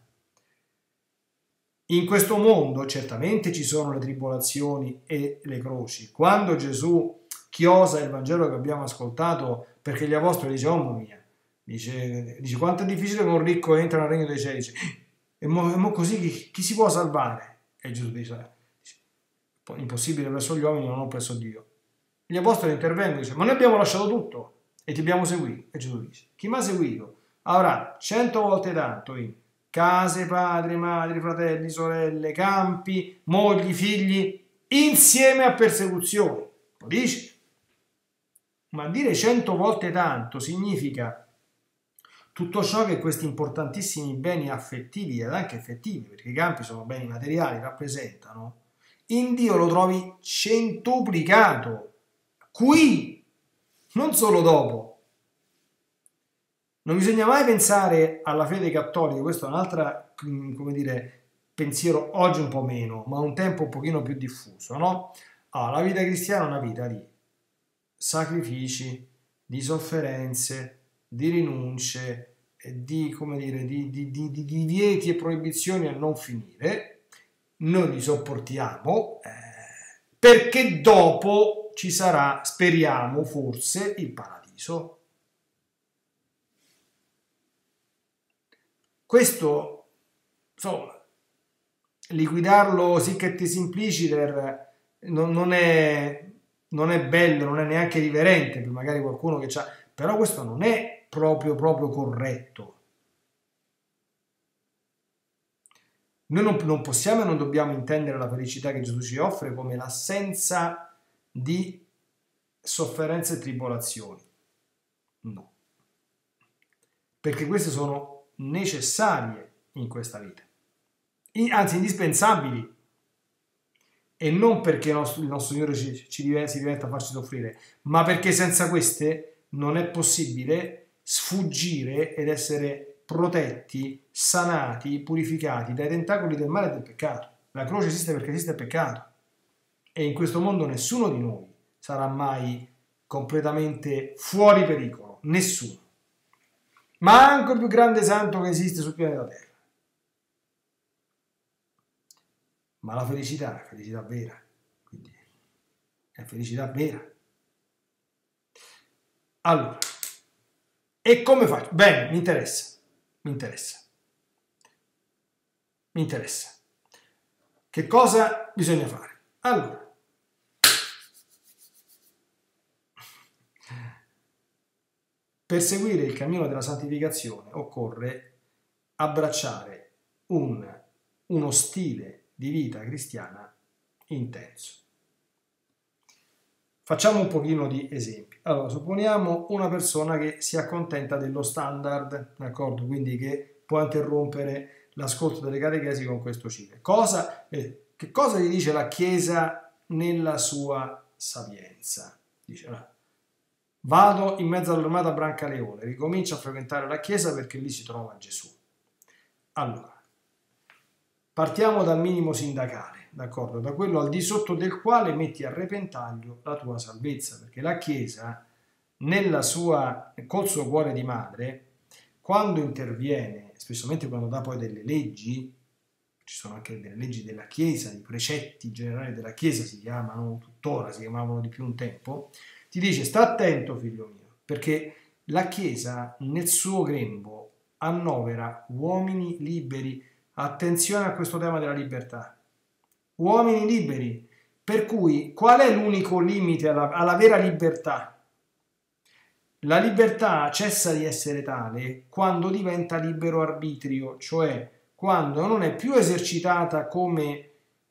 In questo mondo certamente ci sono le tribolazioni e le croci. Quando Gesù chiosa il Vangelo che abbiamo ascoltato, perché gli apostoli dicono, oh mamma mia, dice, dice quanto è difficile che un ricco entra nel regno dei cieli, dice, e mo, e mo così chi, chi si può salvare? E Gesù dice, dice, impossibile presso gli uomini, ma non presso Dio. Gli apostoli intervengono e dice, ma noi abbiamo lasciato tutto e ti abbiamo seguito. E Gesù dice, chi mi ha seguito avrà cento volte tanto in case, padri, madri, fratelli, sorelle, campi, mogli, figli, insieme a persecuzioni. Lo dice? Ma dire cento volte tanto significa tutto ciò che questi importantissimi beni affettivi ed anche effettivi, perché i campi sono beni materiali, rappresentano, in Dio lo trovi centuplicato, qui, non solo dopo. Non bisogna mai pensare alla fede cattolica, questo è un'altra, come dire, pensiero oggi un po' meno, ma un tempo un pochino più diffuso, no? Ah, la vita cristiana è una vita di sacrifici, di sofferenze, di rinunce, di, come dire, di, di, di, di divieti e proibizioni a non finire. Noi li sopportiamo eh, perché dopo ci sarà, speriamo, forse il paradiso. Questo, insomma, liquidarlo sic et simpliciter non, non, è, non è bello, non è neanche riverente per magari qualcuno che c'ha, però questo non è proprio, proprio corretto. Noi non, non possiamo e non dobbiamo intendere la felicità che Gesù ci offre come l'assenza di sofferenze e tribolazioni. No. Perché queste sono necessarie in questa vita, anzi indispensabili, e non perché il nostro, il nostro Signore ci, ci diventa, si diventa a farci soffrire, ma perché senza queste non è possibile sfuggire ed essere protetti, sanati, purificati dai tentacoli del male e del peccato. La croce esiste perché esiste il peccato, e in questo mondo nessuno di noi sarà mai completamente fuori pericolo, nessuno. Ma anche il più grande santo che esiste sul pianeta Terra. Ma la felicità è felicità vera, quindi è felicità vera. Allora, e come faccio? Bene, mi interessa, mi interessa, mi interessa. Che cosa bisogna fare? Allora, per seguire il cammino della santificazione occorre abbracciare un, uno stile di vita cristiana intenso. Facciamo un pochino di esempi. Allora, supponiamo una persona che si accontenta dello standard, d'accordo? Quindi che può interrompere l'ascolto delle catechesi con questo ciclo. Cosa, eh, che cosa gli dice la Chiesa nella sua sapienza? Dice, no, vado in mezzo all'armata Brancaleone, ricomincio a frequentare la Chiesa perché lì si trova Gesù. Allora, partiamo dal minimo sindacale, d'accordo? Da quello al di sotto del quale metti a repentaglio la tua salvezza, perché la Chiesa, nella sua, col suo cuore di madre, quando interviene, specialmente quando dà poi delle leggi, ci sono anche delle leggi della Chiesa, i precetti generali della Chiesa si chiamano tuttora, si chiamavano di più un tempo, ti dice sta attento figlio mio, perché la Chiesa nel suo grembo annovera uomini liberi. Attenzione a questo tema della libertà. Uomini liberi. Per cui, qual è l'unico limite alla, alla vera libertà? La libertà cessa di essere tale quando diventa libero arbitrio, cioè quando non è più esercitata come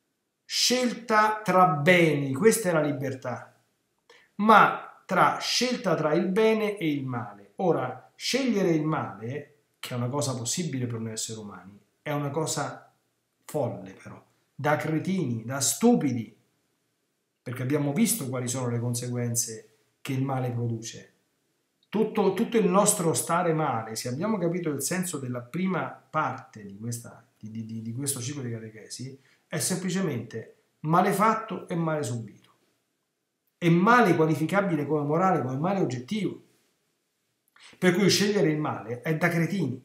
scelta tra beni, questa è la libertà, ma tra scelta tra il bene e il male. Ora, scegliere il male, che è una cosa possibile per noi esseri umani, è una cosa folle però, da cretini, da stupidi, perché abbiamo visto quali sono le conseguenze che il male produce. Tutto, tutto il nostro stare male, se abbiamo capito il senso della prima parte di, questa, di, di, di questo ciclo di catechesi, è semplicemente male fatto e male subito. È male qualificabile come morale, come male oggettivo. Per cui scegliere il male è da cretini.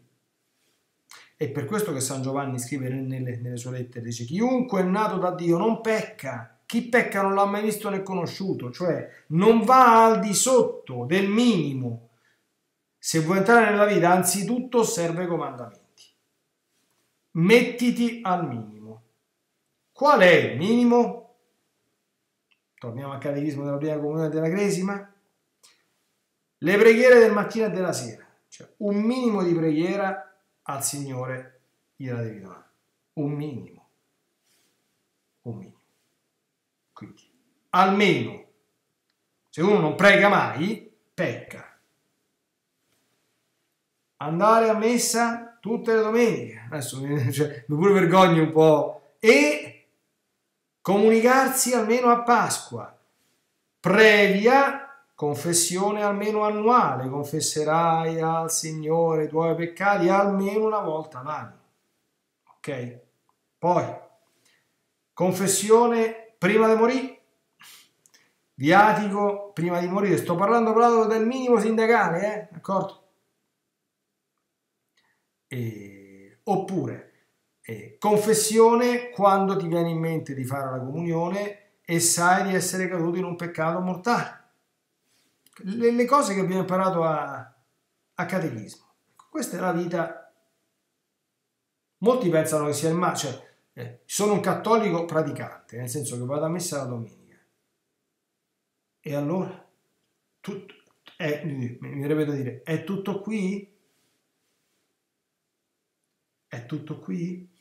È per questo che San Giovanni scrive nelle, nelle sue lettere, dice chiunque è nato da Dio non pecca, chi pecca non l'ha mai visto né conosciuto, cioè non va al di sotto del minimo. Se vuoi entrare nella vita, anzitutto osserva i comandamenti. Mettiti al minimo. Qual è il minimo? Torniamo al catechismo della prima comunione della Cresima. Le preghiere del mattino e della sera, cioè un minimo di preghiera al Signore gliela devi donare, un minimo, un minimo. Quindi, almeno, se uno non prega mai, pecca. Andare a messa tutte le domeniche, adesso mi, cioè, mi pure vergogno un po', e comunicarsi almeno a Pasqua, previa confessione almeno annuale, confesserai al Signore i tuoi peccati almeno una volta l'anno. Ok? Poi, confessione prima di morire, viatico prima di morire, sto parlando proprio del minimo sindacale, eh? D'accordo? E, oppure, eh, confessione quando ti viene in mente di fare la comunione e sai di essere caduto in un peccato mortale. Le, le cose che abbiamo imparato a, a catechismo. Questa è la vita. Molti pensano che sia il ma, cioè eh, sono un cattolico praticante, nel senso che vado a messa la domenica. E allora? Tutto, è, mi verrebbe da dire, è tutto qui? È tutto qui?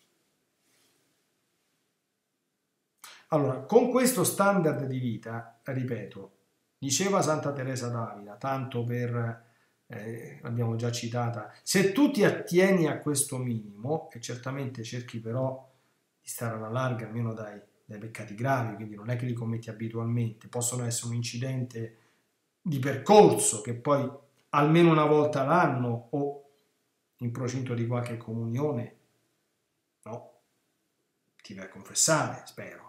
Allora, con questo standard di vita, ripeto, diceva Santa Teresa d'Avila, tanto per, eh, l'abbiamo già citata, se tu ti attieni a questo minimo, e certamente cerchi però di stare alla larga almeno dai, dai peccati gravi, quindi non è che li commetti abitualmente, possono essere un incidente di percorso che poi almeno una volta l'anno o in procinto di qualche comunione, no, ti vai a confessare, spero.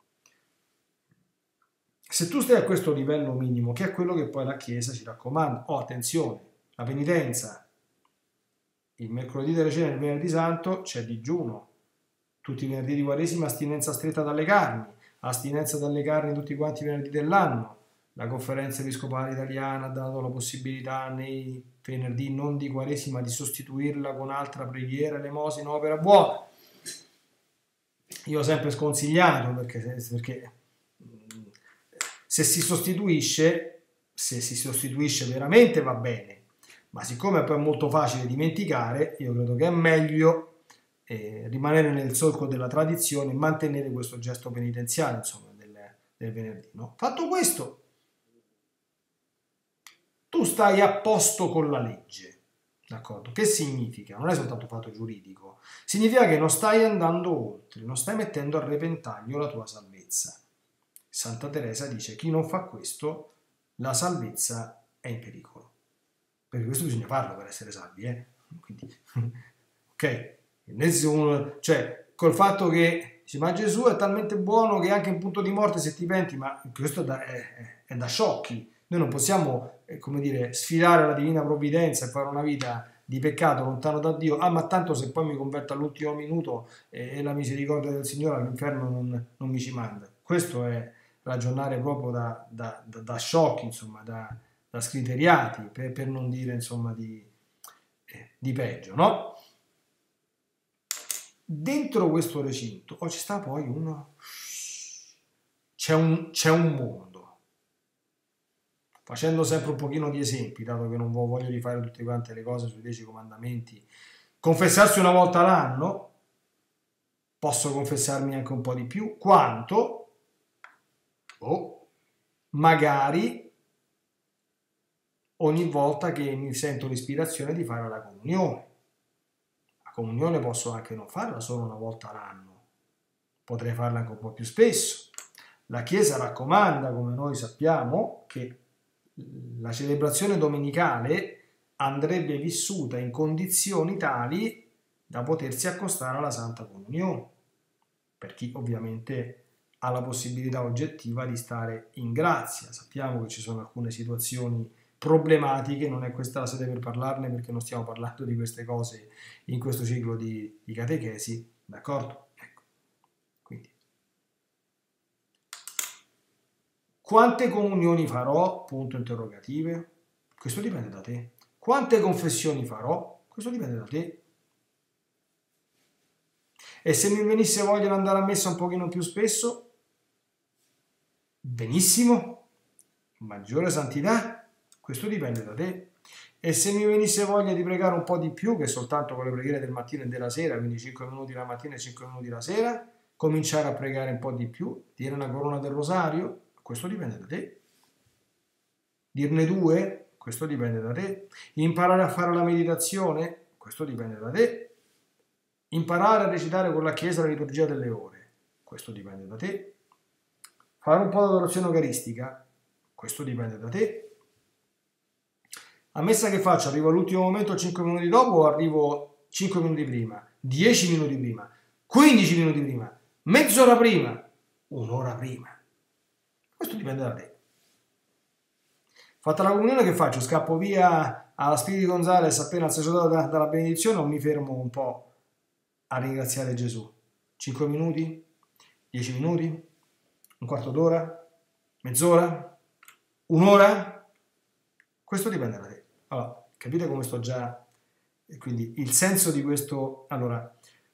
Se tu stai a questo livello minimo, che è quello che poi la Chiesa ci raccomanda, oh attenzione, la penitenza, il mercoledì delle cene e il venerdì santo c'è digiuno, tutti i venerdì di Quaresima astinenza stretta dalle carni, astinenza dalle carni tutti quanti i venerdì dell'anno. La conferenza episcopale italiana ha dato la possibilità nei venerdì non di Quaresima di sostituirla con altra preghiera, elemosina, opera buona. Io ho sempre sconsigliato perché, perché se si sostituisce, se si sostituisce veramente va bene, ma siccome poi è molto facile dimenticare, io credo che è meglio eh, rimanere nel solco della tradizione e mantenere questo gesto penitenziale, insomma, del, del venerdì. No? Fatto questo, tu stai a posto con la legge, d'accordo? Che significa? Non è soltanto fatto giuridico, significa che non stai andando oltre, non stai mettendo a repentaglio la tua salvezza. Santa Teresa dice chi non fa questo, la salvezza è in pericolo. Perché questo bisogna farlo per essere salvi, eh? Quindi, ok? Nel senso, cioè, col fatto che dice, ma Gesù è talmente buono che anche in punto di morte se ti penti, ma questo è da, è, è da sciocchi. Noi non possiamo, eh, come dire, sfidare la divina provvidenza e fare una vita di peccato lontano da Dio. Ah, ma tanto se poi mi converto all'ultimo minuto e, e la misericordia del Signore all'inferno non, non mi ci manda. Questo è ragionare proprio da, da, da, da sciocchi, insomma, da, da scriteriati, per, per non dire, insomma, di, eh, di peggio, no? Dentro questo recinto oh, ci sta poi uno... C'è un, c'è un mondo. Facendo sempre un pochino di esempi, dato che non voglio rifare tutte quante le cose sui dieci comandamenti. Confessarsi una volta l'anno, posso confessarmi anche un po' di più, quanto... o magari ogni volta che mi sento l'ispirazione di fare la comunione. La comunione posso anche non farla solo una volta l'anno, potrei farla anche un po' più spesso. La Chiesa raccomanda, come noi sappiamo, che la celebrazione domenicale andrebbe vissuta in condizioni tali da potersi accostare alla Santa Comunione, per chi ovviamente ha la possibilità oggettiva di stare in grazia. Sappiamo che ci sono alcune situazioni problematiche, non è questa la sede per parlarne perché non stiamo parlando di queste cose in questo ciclo di, di catechesi, d'accordo? Ecco. Quindi, quante comunioni farò? Punto interrogative. Questo dipende da te. Quante confessioni farò? Questo dipende da te. E se mi venisse voglia di andare a messa un pochino più spesso? Benissimo, maggiore santità, questo dipende da te. E se mi venisse voglia di pregare un po' di più, che soltanto con le preghiere del mattino e della sera, quindi cinque minuti la mattina e cinque minuti la sera, cominciare a pregare un po' di più, dire una corona del rosario, questo dipende da te. Dirne due, questo dipende da te. Imparare a fare la meditazione, questo dipende da te. Imparare a recitare con la Chiesa la liturgia delle ore, questo dipende da te. Fare un po' di adorazione eucaristica, questo dipende da te. A messa che faccio? Arrivo all'ultimo momento cinque minuti dopo o arrivo cinque minuti prima, dieci minuti prima, quindici minuti prima, mezz'ora prima, un'ora prima? Questo dipende da te. Fatta la comunione, che faccio? Scappo via alla Spirito di Gonzales appena assessorato da, dalla benedizione, o mi fermo un po' a ringraziare Gesù? cinque minuti? dieci minuti? Un quarto d'ora? Mezz'ora? Un'ora? Questo dipende da te. Allora, capite come sto già? E quindi il senso di questo... Allora,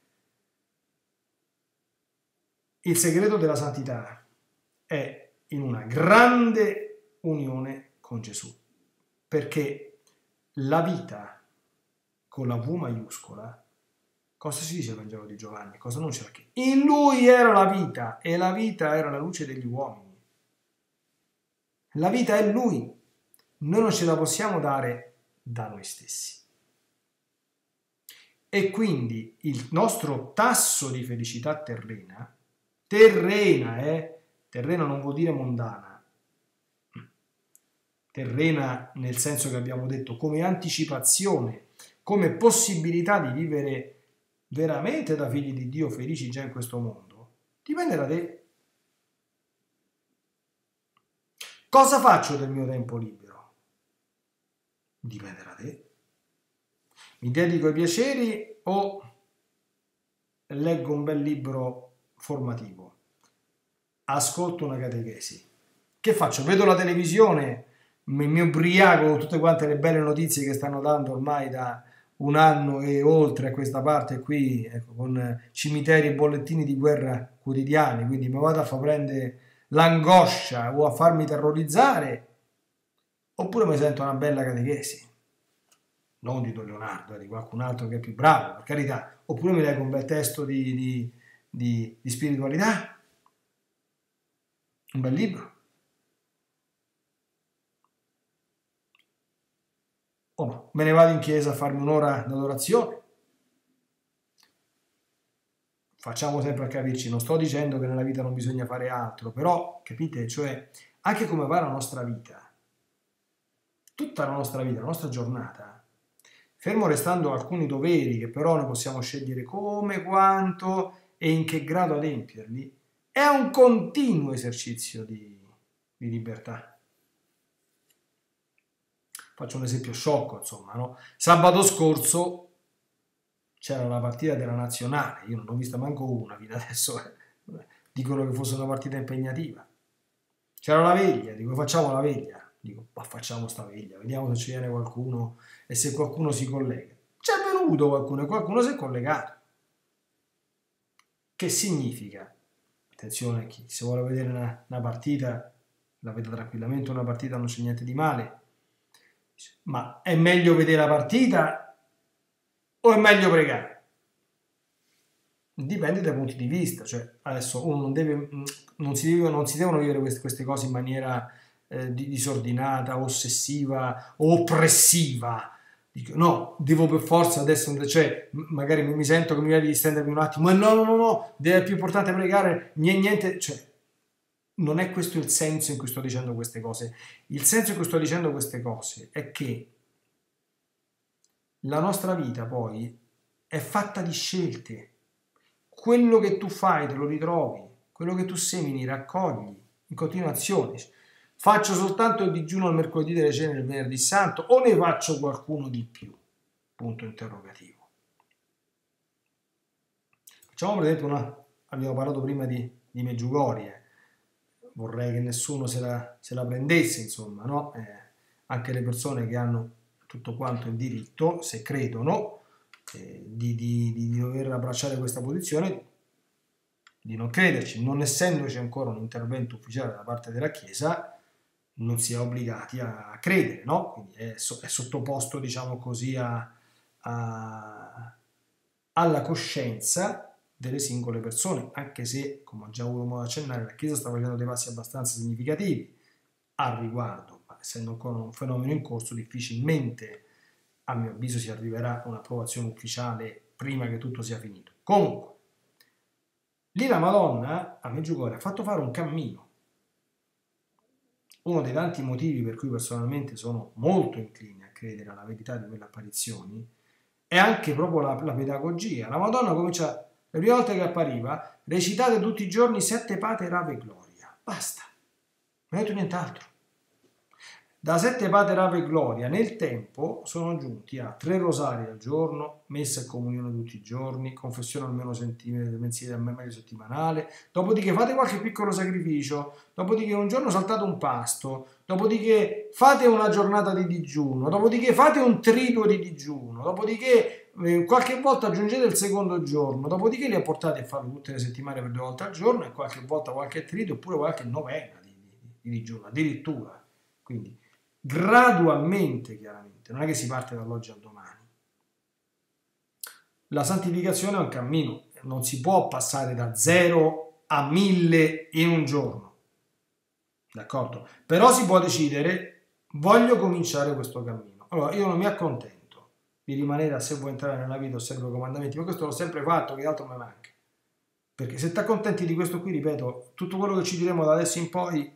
il segreto della santità è in una grande unione con Gesù, perché la vita con la V maiuscola, cosa si dice al Vangelo di Giovanni? Cosa non c'era? Che in lui era la vita e la vita era la luce degli uomini. La vita è lui, noi non ce la possiamo dare da noi stessi. E quindi il nostro tasso di felicità terrena, terrena, eh? Terrena non vuol dire mondana, terrena nel senso che abbiamo detto come anticipazione, come possibilità di vivere veramente da figli di Dio felici già in questo mondo, dipende da te. Cosa faccio del mio tempo libero? Dipende da te. Mi dedico ai piaceri o leggo un bel libro formativo? Ascolto una catechesi? Che faccio? Vedo la televisione, mi, mi ubriaco con tutte quante le belle notizie che stanno dando ormai da un anno e oltre a questa parte qui, ecco, con cimiteri e bollettini di guerra quotidiani, quindi mi vado a far prendere l'angoscia o a farmi terrorizzare, oppure mi sento una bella catechesi, non di Don Leonardo, di qualcun altro che è più bravo, per carità, oppure mi leggo un bel testo di, di, di, di spiritualità, un bel libro. O no, me ne vado in chiesa a farmi un'ora d'adorazione. Facciamo sempre a capirci, non sto dicendo che nella vita non bisogna fare altro, però, capite, cioè, anche come va la nostra vita, tutta la nostra vita, la nostra giornata, fermo restando alcuni doveri che però noi possiamo scegliere come, quanto e in che grado adempierli, è un continuo esercizio di, di libertà. Faccio un esempio sciocco, insomma, no? Sabato scorso c'era la partita della nazionale, io non ho vista manco una fino adesso, eh. Dicono che fosse una partita impegnativa. C'era la veglia, dico facciamo la veglia, dico ma facciamo sta veglia, vediamo se ci viene qualcuno e se qualcuno si collega. C'è venuto qualcuno e qualcuno si è collegato. Che significa? Attenzione, chi se vuole vedere una, una partita la vede tranquillamente, una partita non c'è niente di male. Ma è meglio vedere la partita o è meglio pregare? Dipende dai punti di vista, cioè adesso uno non deve, non si, deve, non si devono vivere queste, queste cose in maniera eh, disordinata, ossessiva, oppressiva. Dico, no, devo per forza adesso, cioè magari mi sento che mi viene di stendermi un attimo, ma no, no, no, no, è più importante pregare, niente, niente, cioè non è questo il senso in cui sto dicendo queste cose. Il senso in cui sto dicendo queste cose è che la nostra vita poi è fatta di scelte. Quello che tu fai te lo ritrovi, quello che tu semini raccogli in continuazione. Faccio soltanto il digiuno al mercoledì delle cene del venerdì santo o ne faccio qualcuno di più? Punto interrogativo. Facciamo per esempio una, abbiamo parlato prima di, di Meggiugorie. Vorrei che nessuno se la, se la prendesse, insomma, no? Eh, anche le persone che hanno tutto quanto il diritto, se credono, eh, di, di, di dover abbracciare questa posizione, di non crederci, non essendoci ancora un intervento ufficiale da parte della Chiesa, non si è obbligati a credere, no? Quindi è, so, è sottoposto, diciamo così, a, a, alla coscienza delle singole persone, anche se, come ho già avuto modo di accennare, la Chiesa sta facendo dei passi abbastanza significativi al riguardo, ma essendo ancora un fenomeno in corso, difficilmente, a mio avviso, si arriverà a un'approvazione ufficiale prima che tutto sia finito. Comunque, lì la Madonna, a Medjugorje, ha fatto fare un cammino. Uno dei tanti motivi per cui personalmente sono molto incline a credere alla verità di quelle apparizioni è anche proprio la, la pedagogia. La Madonna comincia, le prime volte che appariva, recitate tutti i giorni sette Pater Ave Gloria. Basta, non ho detto nient'altro. Da sette Pater Ave Gloria nel tempo sono giunti a tre rosari al giorno, messa e comunione tutti i giorni, confessione almeno mensile, meglio settimanale, dopodiché fate qualche piccolo sacrificio, dopodiché un giorno saltate un pasto, dopodiché fate una giornata di digiuno, dopodiché fate un triduo di digiuno, dopodiché eh, qualche volta aggiungete il secondo giorno, dopodiché li apportate a farlo tutte le settimane per due volte al giorno e qualche volta qualche triduo oppure qualche novena di, di, di digiuno, addirittura. Quindi gradualmente, chiaramente, non è che si parte dall'oggi al domani. La santificazione è un cammino, non si può passare da zero a mille in un giorno, d'accordo? Però si può decidere, voglio cominciare questo cammino. Allora, io non mi accontento di rimanere a se vuoi entrare nella vita osservo i comandamenti, ma questo l'ho sempre fatto, che altro mi manca? Perché se ti accontenti di questo qui, ripeto, tutto quello che ci diremo da adesso in poi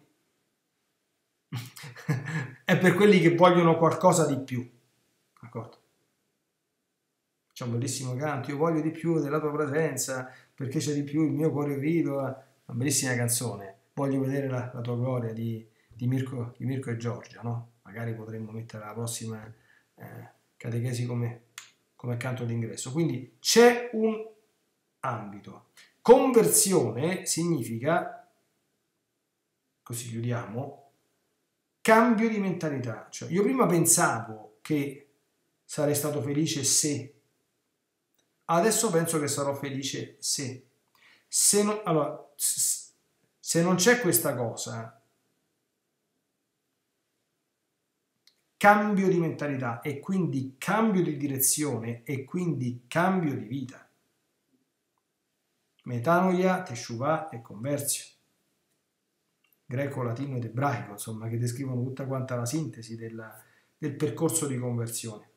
è per quelli che vogliono qualcosa di più, d'accordo? C'è un bellissimo canto, io voglio di più della tua presenza perché c'è di più, il mio cuore grido, una bellissima canzone, voglio vedere la, la tua gloria di, di, Mirko, di Mirko e Giorgia, no? Magari potremmo mettere la prossima eh, catechesi come, come canto d'ingresso. Quindi c'è un ambito. Conversione significa, così chiudiamo, cambio di mentalità. Cioè, io prima pensavo che sarei stato felice se, adesso penso che sarò felice se. Se non, allora, se non c'è questa cosa, cambio di mentalità e quindi cambio di direzione e quindi cambio di vita. Metanoia, teshuvah e conversione. Greco, latino ed ebraico, insomma, che descrivono tutta quanta la sintesi della, del percorso di conversione.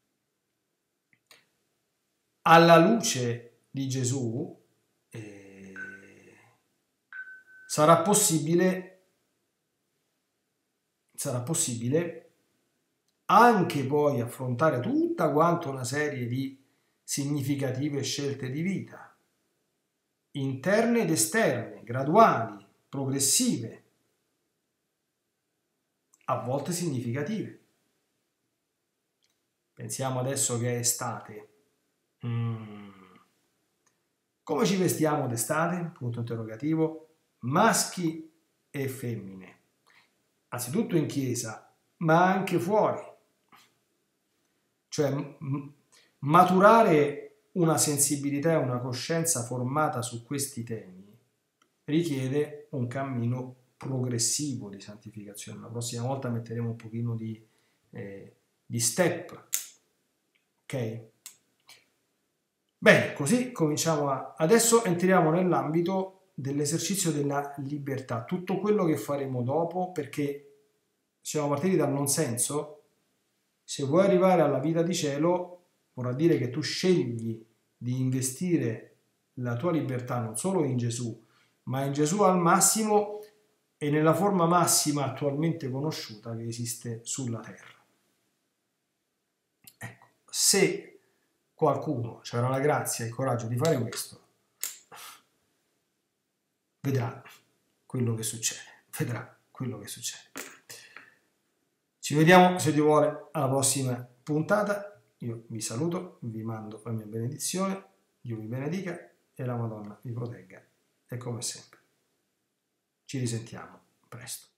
Alla luce di Gesù eh, sarà possibile, sarà possibile anche poi affrontare tutta quanta una serie di significative scelte di vita, interne ed esterne, graduali, progressive, a volte significative. Pensiamo adesso che è estate. Mm. Come ci vestiamo d'estate? Punto interrogativo. Maschi e femmine. Anzitutto in chiesa, ma anche fuori. Cioè m- maturare una sensibilità e una coscienza formata su questi temi richiede un cammino progressivo di santificazione. La prossima volta metteremo un pochino di, eh, di step, ok? Bene, così cominciamo a... Adesso entriamo nell'ambito dell'esercizio della libertà, tutto quello che faremo dopo, perché siamo partiti dal non senso. Se vuoi arrivare alla vita di cielo, vorrà dire che tu scegli di investire la tua libertà non solo in Gesù, ma in Gesù al massimo e nella forma massima attualmente conosciuta che esiste sulla terra. Ecco, se qualcuno avrà la grazia e il coraggio di fare questo, vedrà quello che succede, vedrà quello che succede. Ci vediamo, se Dio vuole, alla prossima puntata. Io vi saluto, vi mando la mia benedizione, Dio vi benedica e la Madonna vi protegga. E come sempre, ci risentiamo presto.